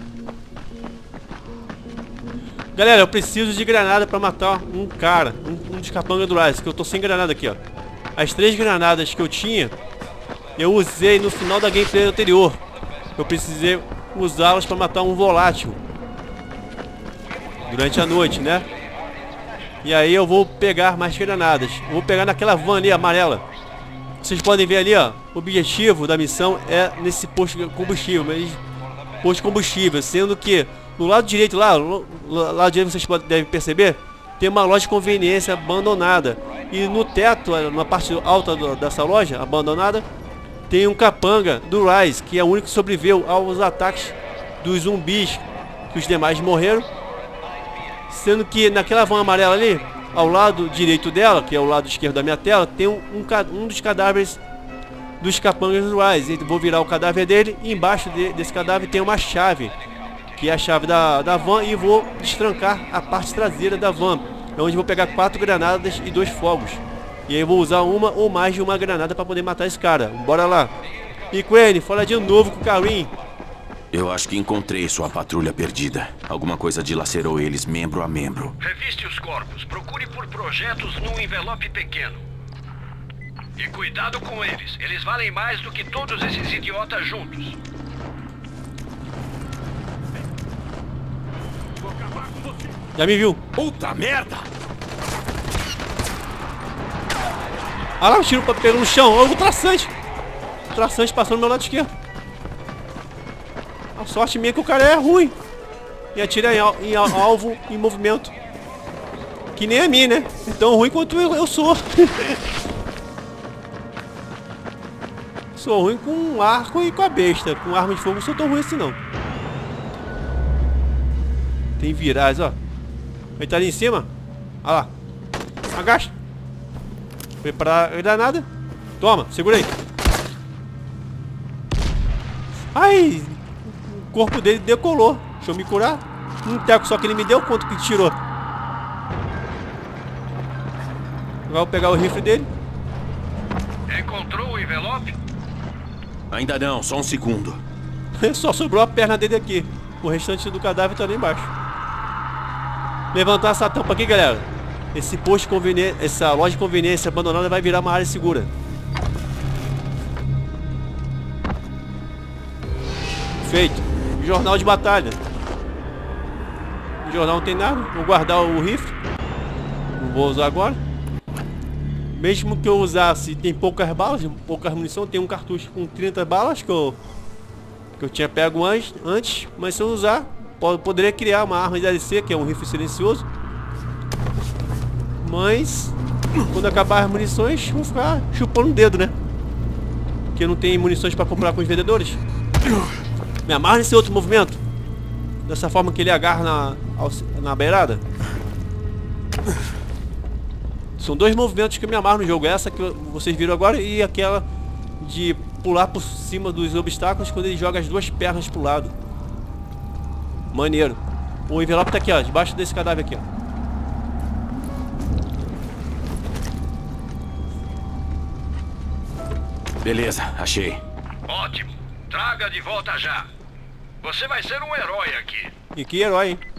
Galera, eu preciso de granada pra matar um cara, um, um dos capangas do Rise, que eu tô sem granada aqui, ó. As três granadas que eu tinha, Eu usei no final da gameplay anterior. Eu precisei usá-las para matar um volátil durante a noite, né? E aí eu vou pegar mais granadas. Eu vou pegar naquela van ali, amarela. Vocês podem ver ali, ó. O objetivo da missão é nesse posto de combustível. Mas posto de combustível, sendo que no lado direito lá, no lado direito vocês devem perceber, tem uma loja de conveniência abandonada. E no teto, na parte alta do, dessa loja abandonada, tem um capanga do Rise, que é o único que sobreviveu aos ataques dos zumbis, que os demais morreram. Sendo que naquela van amarela ali, ao lado direito dela, que é o lado esquerdo da minha tela, tem um, um, um dos cadáveres dos capangas do Rise. Eu vou virar o cadáver dele e embaixo de, desse cadáver tem uma chave, que é a chave da, da van, e vou destrancar a parte traseira da van, onde vou pegar quatro granadas e dois fogos. E aí eu vou usar uma ou mais de uma granada para poder matar esse cara. Bora lá. E Crane, fala de novo com o Karim. Eu acho que encontrei sua patrulha perdida. Alguma coisa dilacerou eles membro a membro. Reviste os corpos. Procure por projetos num envelope pequeno. E cuidado com eles. Eles valem mais do que todos esses idiotas juntos. Já me viu. Puta merda! Ah lá, o tiro pegou no chão. Olha o traçante. O traçante passou no meu lado esquerdo. A sorte minha é que o cara é ruim e atira em, al em al alvo em movimento. Que nem a mim, né? Tão ruim quanto eu, eu sou. Sou ruim com arco e com a besta. Com arma de fogo não sou tão ruim assim não. Tem virais, ó. Ele tá ali em cima. Olha lá. Agacha. Preparar a granada. Toma, segura aí. Ai, o corpo dele decolou. Deixa eu me curar. Um teco só que ele me deu, quanto que tirou. Agora vou pegar o rifle dele. Encontrou o envelope? Ainda não, só um segundo. Só sobrou a perna dele aqui. O restante do cadáver tá ali embaixo. Levantar essa tampa aqui, galera. Esse posto de conveniência, essa loja de conveniência abandonada vai virar uma área segura. Feito. Jornal de batalha. O jornal não tem nada. Vou guardar o rifle. Não vou usar agora. Mesmo que eu usasse, tem poucas balas, poucas munição. Tem um cartucho com trinta balas que eu, que eu tinha pego antes, antes. Mas se eu usar, poderia criar uma arma de D L C, que é um rifle silencioso. Mas quando acabar as munições, vou ficar chupando o dedo, né? Porque não tem munições para comprar com os vendedores. Me amarra nesse outro movimento. Dessa forma que ele agarra na, na beirada. São dois movimentos que eu me amarro no jogo. Essa que vocês viram agora e aquela de pular por cima dos obstáculos quando ele joga as duas pernas pro lado. Maneiro. O envelope tá aqui, ó, debaixo desse cadáver aqui, ó. Beleza, achei. Ótimo. Traga de volta já. Você vai ser um herói aqui. E que herói, hein?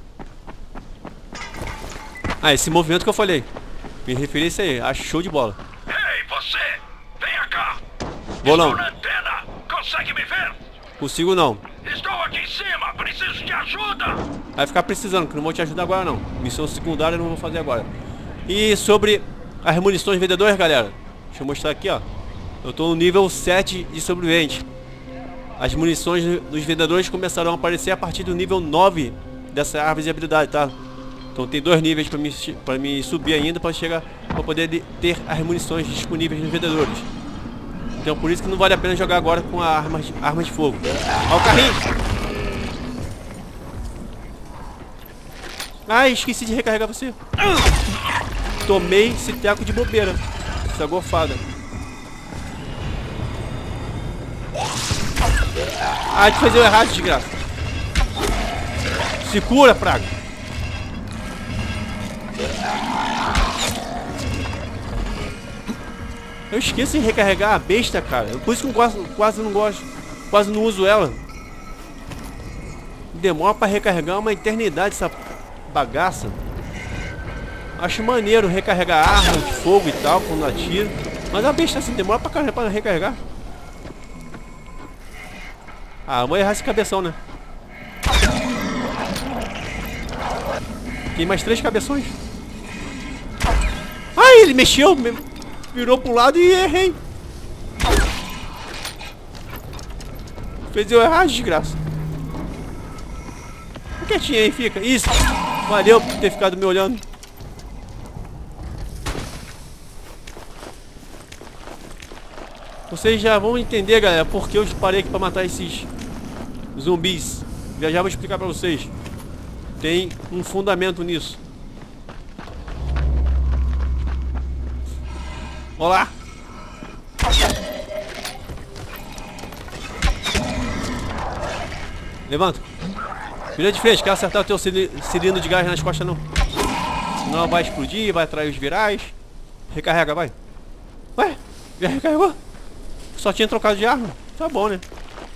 Ah, esse movimento que eu falei. Me referi a isso aí. Acho show de bola. Ei, você! Venha cá! Vou não. Estou na antena! Consegue me ver? Consigo não. Estou aqui em cima! Preciso de ajuda! Vai ficar precisando, que não vou te ajudar agora não. Missão secundária eu não vou fazer agora. E sobre as munições vendedoras, galera. Deixa eu mostrar aqui, ó. Eu tô no nível sete de sobrevivente. As munições dos vendedores começarão a aparecer a partir do nível nove dessa árvore de habilidade, tá? Então tem dois níveis para me, pra me subir ainda para chegar, para poder ter as munições disponíveis nos vendedores. Então por isso que não vale a pena jogar agora com a arma de, arma de fogo. Olha o carrinho! Ai, esqueci de recarregar você. Tomei esse teco de bobeira. Essa gofada. Ah, de fazer o errado, desgraça. Se cura, praga. Eu esqueço de recarregar a besta, cara. Por isso que eu quase, quase não gosto. Quase não uso ela. Demora pra recarregar uma eternidade essa bagaça. Acho maneiro recarregar arma de fogo e tal, quando atira. Mas a besta assim, demora pra carregar, pra recarregar. Ah, vou errar esse cabeção, né? Tem mais três cabeções. Ai, ele mexeu, me... virou pro lado e errei. Fez eu errar, desgraça. Fica quietinho aí, fica. Isso. Valeu por ter ficado me olhando. Vocês já vão entender, galera, porque eu parei aqui pra matar esses zumbis. Já já vou explicar pra vocês. Tem um fundamento nisso. Olá. Levanta. Vira de frente, quer acertar o teu cilindro de gás nas costas não. Senão vai explodir, vai atrair os virais. Recarrega, vai. Ué, já recarregou? Só tinha trocado de arma. Tá bom, né?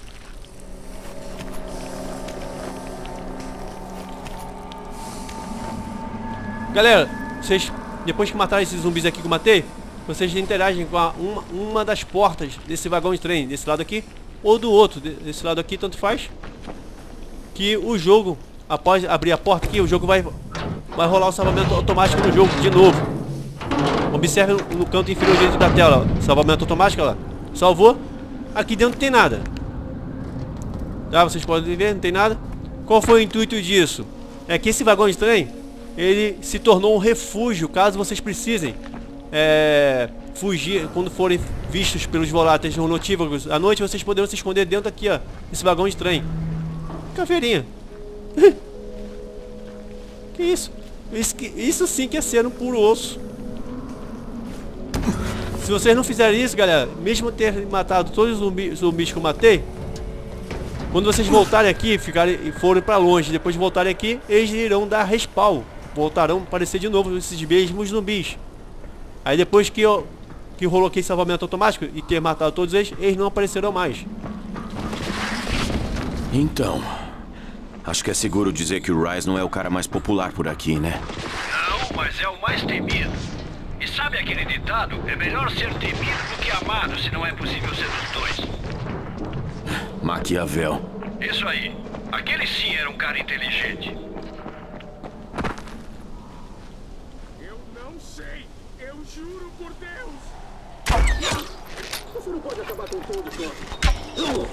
Galera, vocês, depois que mataram esses zumbis aqui que eu matei, vocês interagem com a, uma, uma das portas desse vagão de trem, desse lado aqui, ou do outro, desse lado aqui, tanto faz. Que o jogo, após abrir a porta aqui, o jogo vai, vai rolar o salvamento automático no jogo, de novo. Observe no, no canto inferior direito da tela, ó, salvamento automático, lá. Salvou. Aqui dentro não tem nada. Tá, vocês podem ver, não tem nada. Qual foi o intuito disso? É que esse vagão de trem, ele se tornou um refúgio, caso vocês precisem é, fugir, quando forem vistos pelos voláteis notívagos. À noite vocês poderão se esconder dentro aqui, ó, desse vagão de trem. Caveirinha. Que isso? Isso, que, isso sim que é ser um puro osso. Se vocês não fizerem isso, galera, mesmo ter matado todos os zumbis, zumbis que eu matei, quando vocês voltarem aqui ficarem, e forem pra longe, depois de voltarem aqui, eles irão dar respawn. Voltarão a aparecer de novo esses mesmos zumbis. Aí depois que eu que rolou aqui salvamento automático e ter matado todos eles, eles não aparecerão mais. Então, acho que é seguro dizer que o Rais não é o cara mais popular por aqui, né? Não, mas é o mais temido. E sabe aquele ditado? É melhor ser temido do que amado, se não é possível ser os dois. Maquiavel. Isso aí. Aquele sim era um cara inteligente. Eu não sei. Eu juro por Deus. Você não pode acabar com todos nós.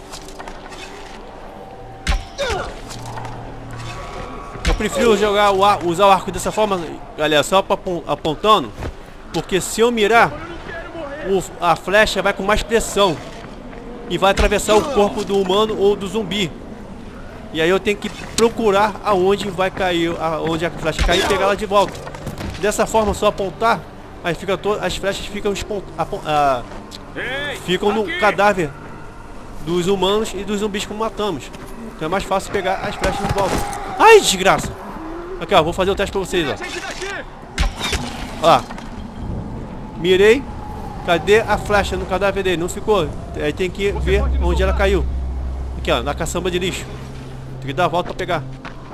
Eu prefiro jogar o ar, usar o arco dessa forma, galera, só pra, apontando. Porque se eu mirar, o, a flecha vai com mais pressão e vai atravessar o corpo do humano ou do zumbi. E aí eu tenho que procurar aonde vai cair, aonde a flecha cair e pegar ela de volta. Dessa forma, só apontar, aí fica to as flechas ficam, a, ficam no cadáver dos humanos e dos zumbis que matamos. Então é mais fácil pegar as flechas de volta. Ai, desgraça! Aqui, ó, vou fazer o teste pra vocês, ó. Ó. Mirei. Cadê a flecha no cadáver dele? Não ficou. Aí tem que ver onde ela caiu. Aqui, ó, na caçamba de lixo. Tem que dar a volta pra pegar.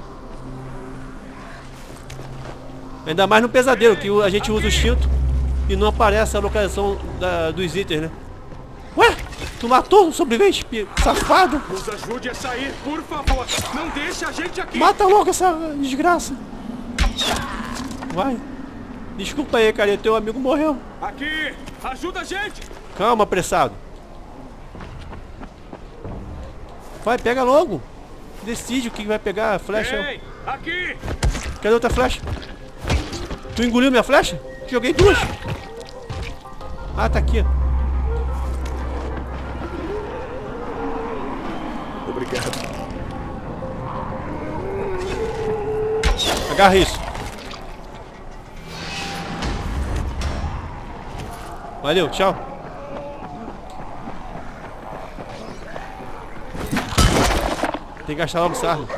Ainda mais no pesadelo, que a gente usa o instinto e não aparece a localização da, dos itens, né? Ué? Tu matou um sobrevivente, safado? Nos ajude a sair, por favor. Não deixe a gente aqui. Mata logo essa desgraça. Vai. Desculpa aí, cara, teu amigo morreu. Aqui, ajuda a gente. Calma, apressado. Vai, pega logo. Decide o que vai pegar a flecha. Ei, aqui. Cadê outra flecha? Tu engoliu minha flecha? Joguei duas. Ah, tá aqui. Obrigado. Agarra isso. Valeu, tchau. Tem que gastar logo essa arma.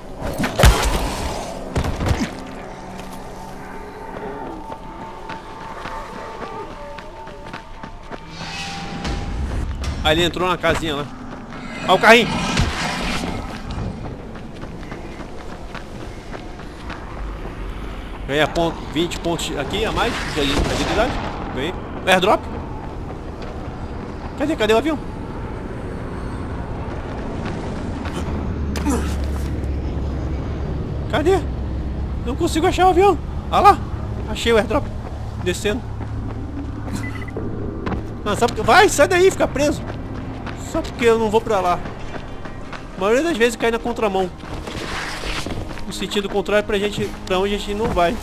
Aí ele entrou na casinha lá. Olha o carrinho. Ganha ponto, vinte pontos aqui a mais de agilidade. Ganhei. Airdrop. Cadê? Cadê o avião? Cadê? Não consigo achar o avião. Olha lá. Achei o airdrop. Descendo. Ah, sabe... Vai, sai daí, fica preso. Só porque eu não vou pra lá. A maioria das vezes cai na contramão. No sentido contrário pra gente, pra onde a gente não vai.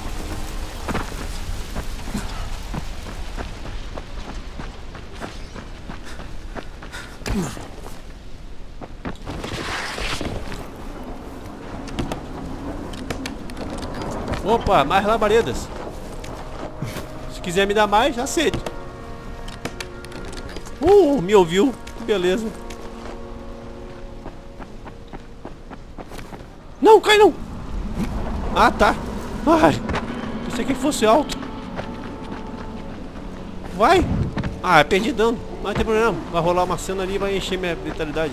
Opa, mais labaredas. Se quiser me dar mais, aceito. Uh, me ouviu. Que beleza. Não, cai não. Ah, tá. Ai, pensei que fosse alto. Vai. Ah, perdi dano. Mas não tem problema. Vai rolar uma cena ali e vai encher minha vitalidade.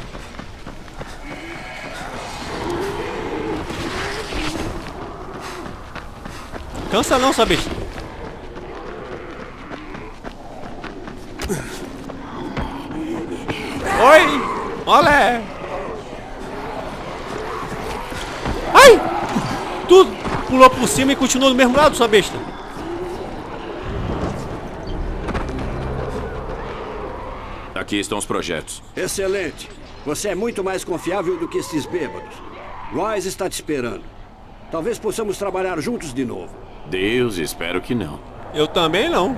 Cansa não, sabe? Oi! Olé! Ai! Tu pulou por cima e continuou do mesmo lado, sua besta. Aqui estão os projetos. Excelente. Você é muito mais confiável do que esses bêbados. Royce está te esperando. Talvez possamos trabalhar juntos de novo. Deus, espero que não. Eu também não.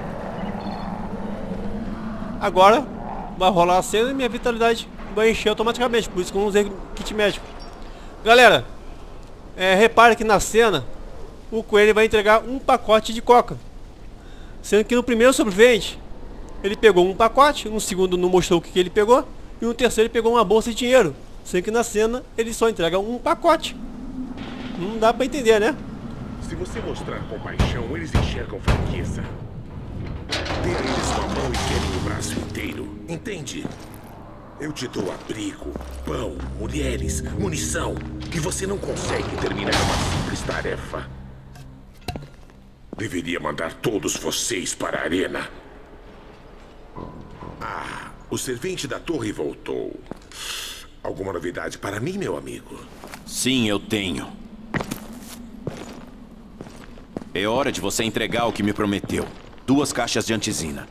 Agora vai rolar a cena e minha vitalidade vai encher automaticamente. Por isso que eu não usei kit médico. Galera, é, repare que na cena o coelho vai entregar um pacote de coca. Sendo que no primeiro sobrevivente ele pegou um pacote, no segundo não mostrou o que, que ele pegou, e no terceiro ele pegou uma bolsa de dinheiro. Sendo que na cena ele só entrega um pacote. Não dá pra entender, né? Se você mostrar compaixão, eles enxergam fraqueza. Dê a eles uma mão e querem o braço inteiro. Entende? Eu te dou abrigo, pão, mulheres, munição. E você não consegue terminar uma simples tarefa. Deveria mandar todos vocês para a arena. Ah, o servente da torre voltou. Alguma novidade para mim, meu amigo? Sim, eu tenho. É hora de você entregar o que me prometeu. Duas caixas de antizina.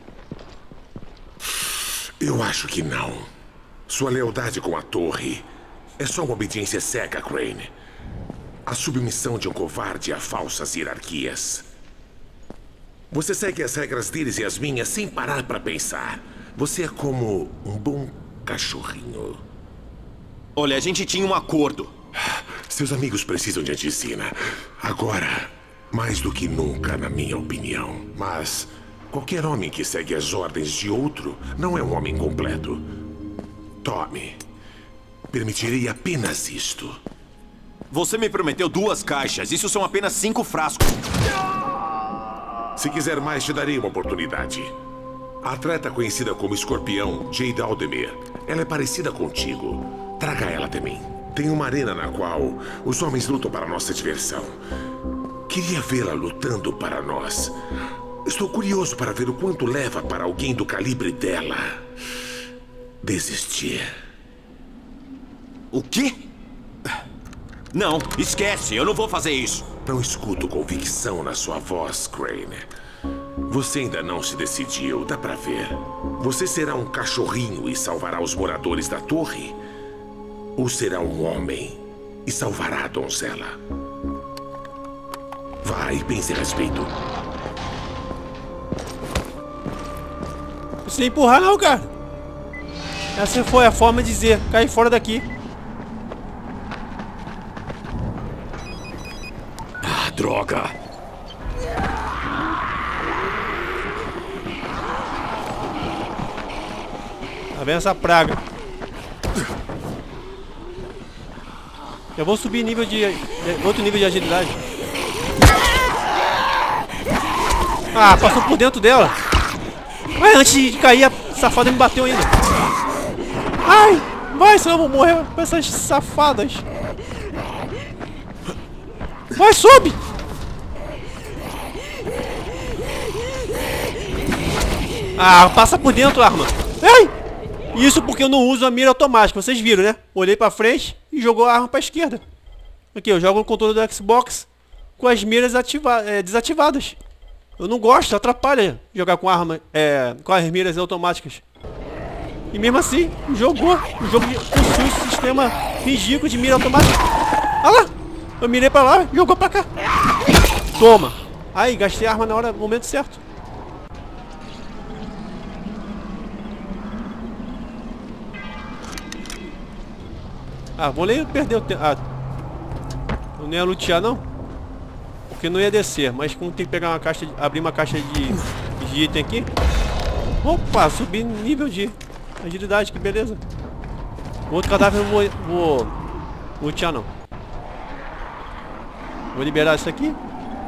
Eu acho que não. Sua lealdade com a torre é só uma obediência cega, Crane. A submissão de um covarde a falsas hierarquias. Você segue as regras deles e as minhas sem parar para pensar. Você é como um bom cachorrinho. Olha, a gente tinha um acordo. Seus amigos precisam de antizina. Agora... mais do que nunca, na minha opinião. Mas qualquer homem que segue as ordens de outro não é um homem completo. Tome. Permitirei apenas isto. Você me prometeu duas caixas. Isso são apenas cinco frascos. Se quiser mais, te darei uma oportunidade. A atleta conhecida como Escorpião, Jade Aldemir. Ela é parecida contigo. Traga ela até mim. Tem uma arena na qual os homens lutam para nossa diversão. Queria vê-la lutando para nós. Estou curioso para ver o quanto leva para alguém do calibre dela desistir. O quê? Não, esquece, eu não vou fazer isso. Não escuto convicção na sua voz, Crane. Você ainda não se decidiu, dá pra ver. Você será um cachorrinho e salvará os moradores da torre? Ou será um homem e salvará a donzela? Vai, pense a respeito. Não precisa empurrar não, cara. Essa foi a forma de dizer, cai fora daqui. Ah, droga. Tá vendo essa praga? Eu vou subir nível de... outro nível de agilidade. Ah, passou por dentro dela. Mas antes de cair, a safada me bateu ainda. Ai, vai, senão eu vou morrer com essas safadas. Vai, sobe. Ah, passa por dentro, arma. Ai! Isso porque eu não uso a mira automática, vocês viram, né? Olhei pra frente e jogou a arma pra esquerda. Aqui, eu jogo no controle do Xbox com as miras ativa é, desativadas. Eu não gosto, atrapalha jogar com arma, é, com as miras automáticas. E mesmo assim, jogou. O jogo possui um sistema ridículo de mira automática. Olha lá! Eu mirei pra lá, jogou pra cá. Toma! Aí, gastei a arma na hora, no momento certo. Ah, vou nem perder o tempo. Ah, eu não ia lutear não. Porque não ia descer. Mas como tem que pegar uma caixa, de, abrir uma caixa de, de item aqui. Opa, subi nível de agilidade, que beleza. O outro cadáver eu não vou, vou lutear não. Vou liberar isso aqui.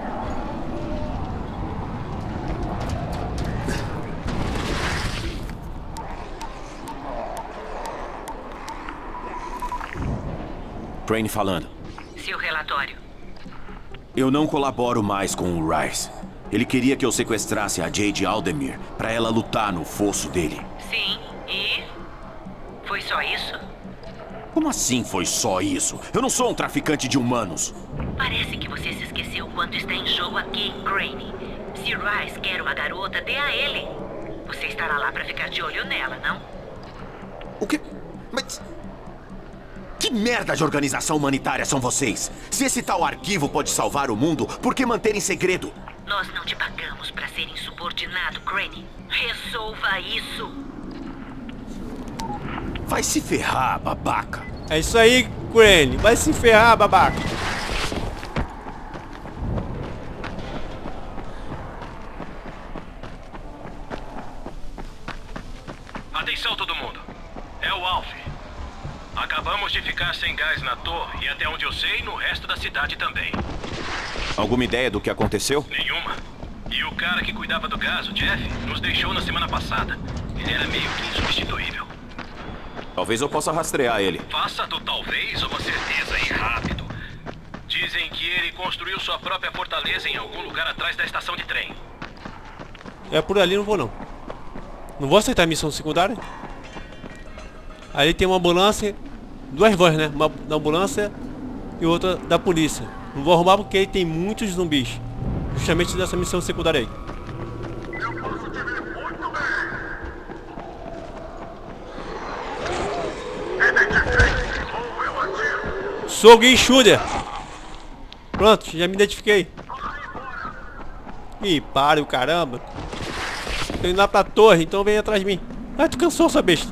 Crane falando. Seu relatório. Eu não colaboro mais com o Rais. Ele queria que eu sequestrasse a Jade Aldemir pra ela lutar no fosso dele. Sim, e? Foi só isso? Como assim foi só isso? Eu não sou um traficante de humanos. Parece que você se esqueceu quanto está em jogo aqui, Crane. Se Rais quer uma garota, dê a ele. Você estará lá pra ficar de olho nela, não? O quê? Mas... que merda de organização humanitária são vocês? Se esse tal arquivo pode salvar o mundo, por que manter em segredo? Nós não te pagamos pra ser insubordinado, Crane. Resolva isso. Vai se ferrar, babaca. É isso aí, Crane. Vai se ferrar, babaca. Atenção todo mundo. É o Alf. Acabamos de ficar sem gás na torre e até onde eu sei, no resto da cidade também. Alguma ideia do que aconteceu? Nenhuma. E o cara que cuidava do gás, o Jeff, nos deixou na semana passada. Ele era meio que insubstituível. Talvez eu possa rastrear ele. Faça do talvez uma certeza e rápido. Dizem que ele construiu sua própria fortaleza em algum lugar atrás da estação de trem. É por ali, não vou não. Não vou aceitar a missão secundária. Ali tem uma ambulância, duas vans, né? Uma da ambulância e outra da polícia. Não vou arrumar porque tem muitos zumbis. Justamente dessa missão secundária aí. Eu posso te ver muito bem. Identifique ou eu atiro. Sou Gui Shooter. Pronto, já me identifiquei. Ih, para o caramba. Tô indo lá pra torre, então vem atrás de mim. Ah, tu cansou, sua besta.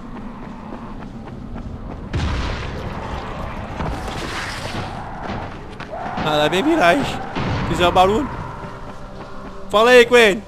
Ah, lá vem Mirage. Fizer um barulho. Fala aí, Crane.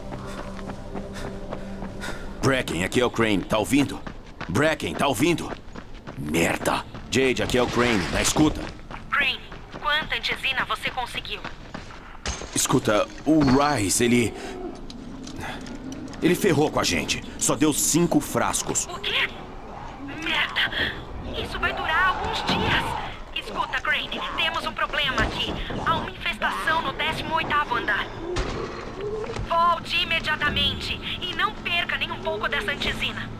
Bracken, aqui é o Crane. Tá ouvindo? Bracken, tá ouvindo? Merda. Jade, aqui é o Crane. Na escuta. Crane, quanta antisina você conseguiu? Escuta, o Rise, ele... Ele ferrou com a gente. Só deu cinco frascos. O quê? Merda. Isso vai durar alguns dias. Escuta, Crane, temos um problema aqui. Há uma infestação no décimo oitavo andar. Volte imediatamente e não perca nem um pouco dessa antisina.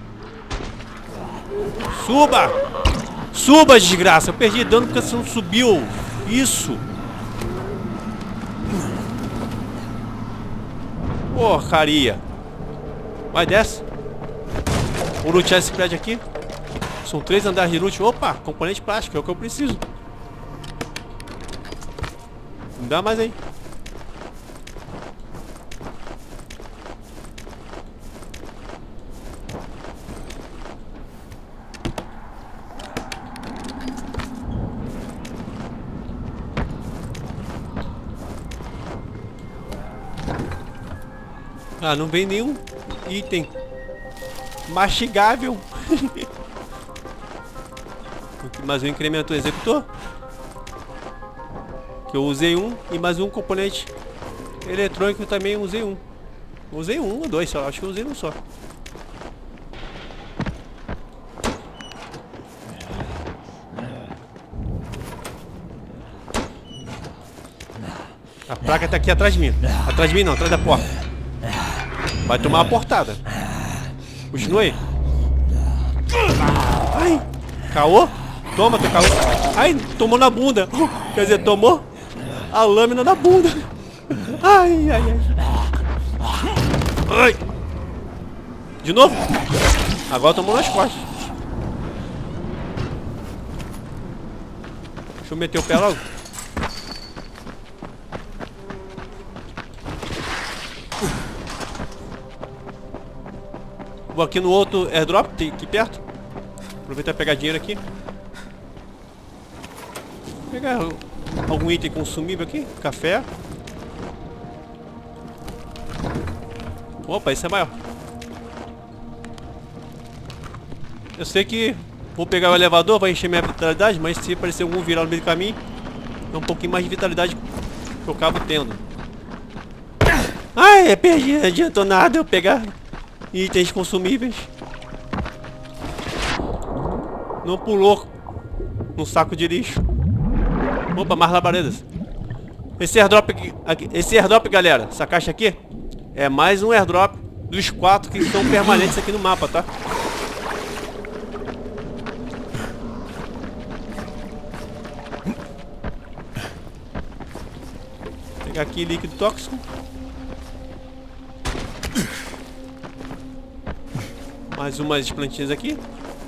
Suba! Suba, desgraça! Eu perdi dano porque você não subiu. Isso! Porcaria! Vai, desce! Vou lutear esse prédio aqui. São três andares de loot. Opa! Componente plástico, é o que eu preciso. Me dá mais aí. Ah, não vem nenhum item mastigável. Mais um incremento executor. Que eu usei um. E mais um componente eletrônico eu também usei um. Usei um ou dois só. Acho que eu usei um só. A placa tá aqui atrás de mim. Atrás de mim não, atrás da porta. Vai tomar uma portada. Continua aí. Ai! Caô? Toma, teu calor. Ai, tomou na bunda. Quer dizer, tomou a lâmina na bunda. Ai, ai, ai. Ai. De novo. Agora tomou nas costas. Deixa eu meter o pé logo. Vou aqui no outro airdrop, tem aqui perto. Aproveitar e pegar dinheiro aqui. Vou pegar algum item consumível aqui. Café. Opa, esse é maior. Eu sei que vou pegar o elevador, vai encher minha vitalidade, mas se aparecer algum viral no meio do caminho, é um pouquinho mais de vitalidade que eu acabo tendo. Ai, perdi, não adiantou nada eu pegar itens consumíveis. Não pulou no saco de lixo. Opa, mais labaredas. Esse airdrop aqui, esse airdrop, galera, essa caixa aqui é mais um airdrop dos quatro que são permanentes aqui no mapa, tá? Vou pegar aqui líquido tóxico. Mais umas plantinhas aqui.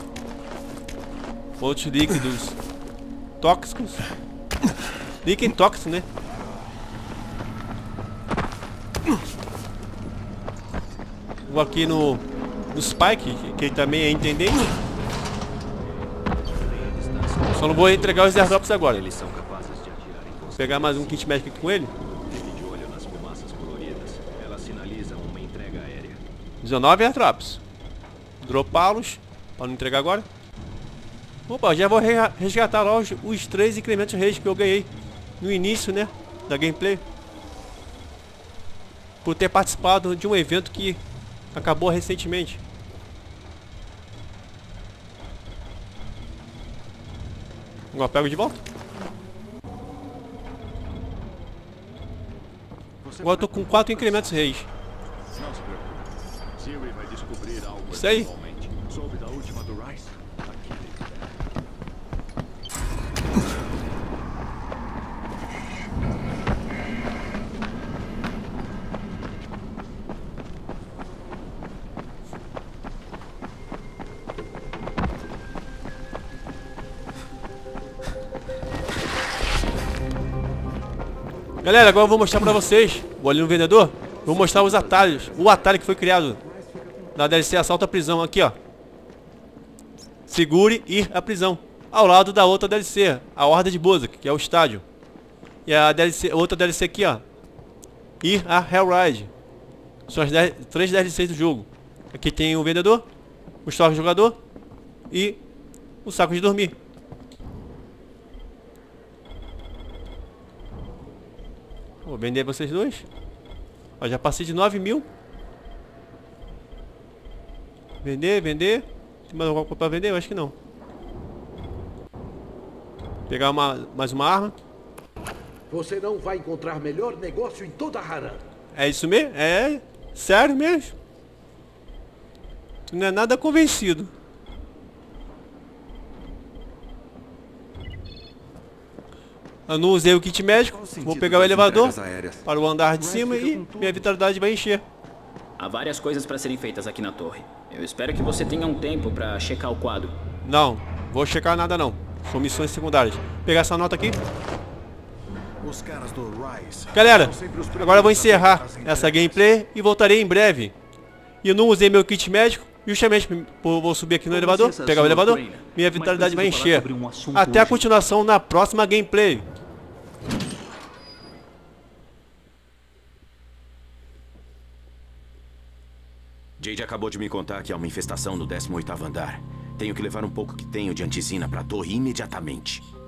Outros líquidos tóxicos. Líquido tóxico, né? Vou aqui no, no Spike, que ele também é intendente. Só não vou entregar os airdrops agora. Vou pegar mais um kit médico aqui com ele. dezenove airdrops. Dropá-los para não entregar agora. Opa, já vou resgatar lá os, os três incrementos reis que eu ganhei no início, né, da gameplay, por ter participado de um evento que acabou recentemente. Agora pego de volta. Agora eu tô com quatro incrementos reis. Isso aí. Galera, agora eu vou mostrar pra vocês. Vou ali no vendedor. Vou mostrar os atalhos. O atalho que foi criado na D L C Assalto à Prisão. Aqui, ó. Segure ir à prisão. Ao lado da outra D L C, a Horda de Bozak, que é o estádio. E a D L C, outra D L C aqui, ó. Ir a Hellride. São as dez, três D L Cs do jogo. Aqui tem o vendedor, o estoque jogador e o saco de dormir. Vou vender vocês dois. Ó, já passei de nove mil. Vender, vender. Tem mais alguma coisa pra vender? Eu acho que não. Pegar uma, mais uma arma. Você não vai encontrar melhor negócio em toda Harran. É isso mesmo? É sério mesmo? Tu não é nada convencido. Eu não usei o kit médico. Vou pegar o elevador para o andar de cima e minha vitalidade vai encher. Há várias coisas para serem feitas aqui na torre. Eu espero que você tenha um tempo para checar o quadro. Não, vou checar nada não. São missões secundárias. Vou pegar essa nota aqui. Os caras do Rise. Galera, agora eu vou encerrar essa gameplay e voltarei em breve. E eu não usei meu kit médico, justamente vou subir aqui no elevador, pegar o elevador, minha vitalidade vai encher. Até a continuação na próxima gameplay. Jade acabou de me contar que há uma infestação no décimo oitavo andar. Tenho que levar um pouco que tenho de antizina para a torre imediatamente.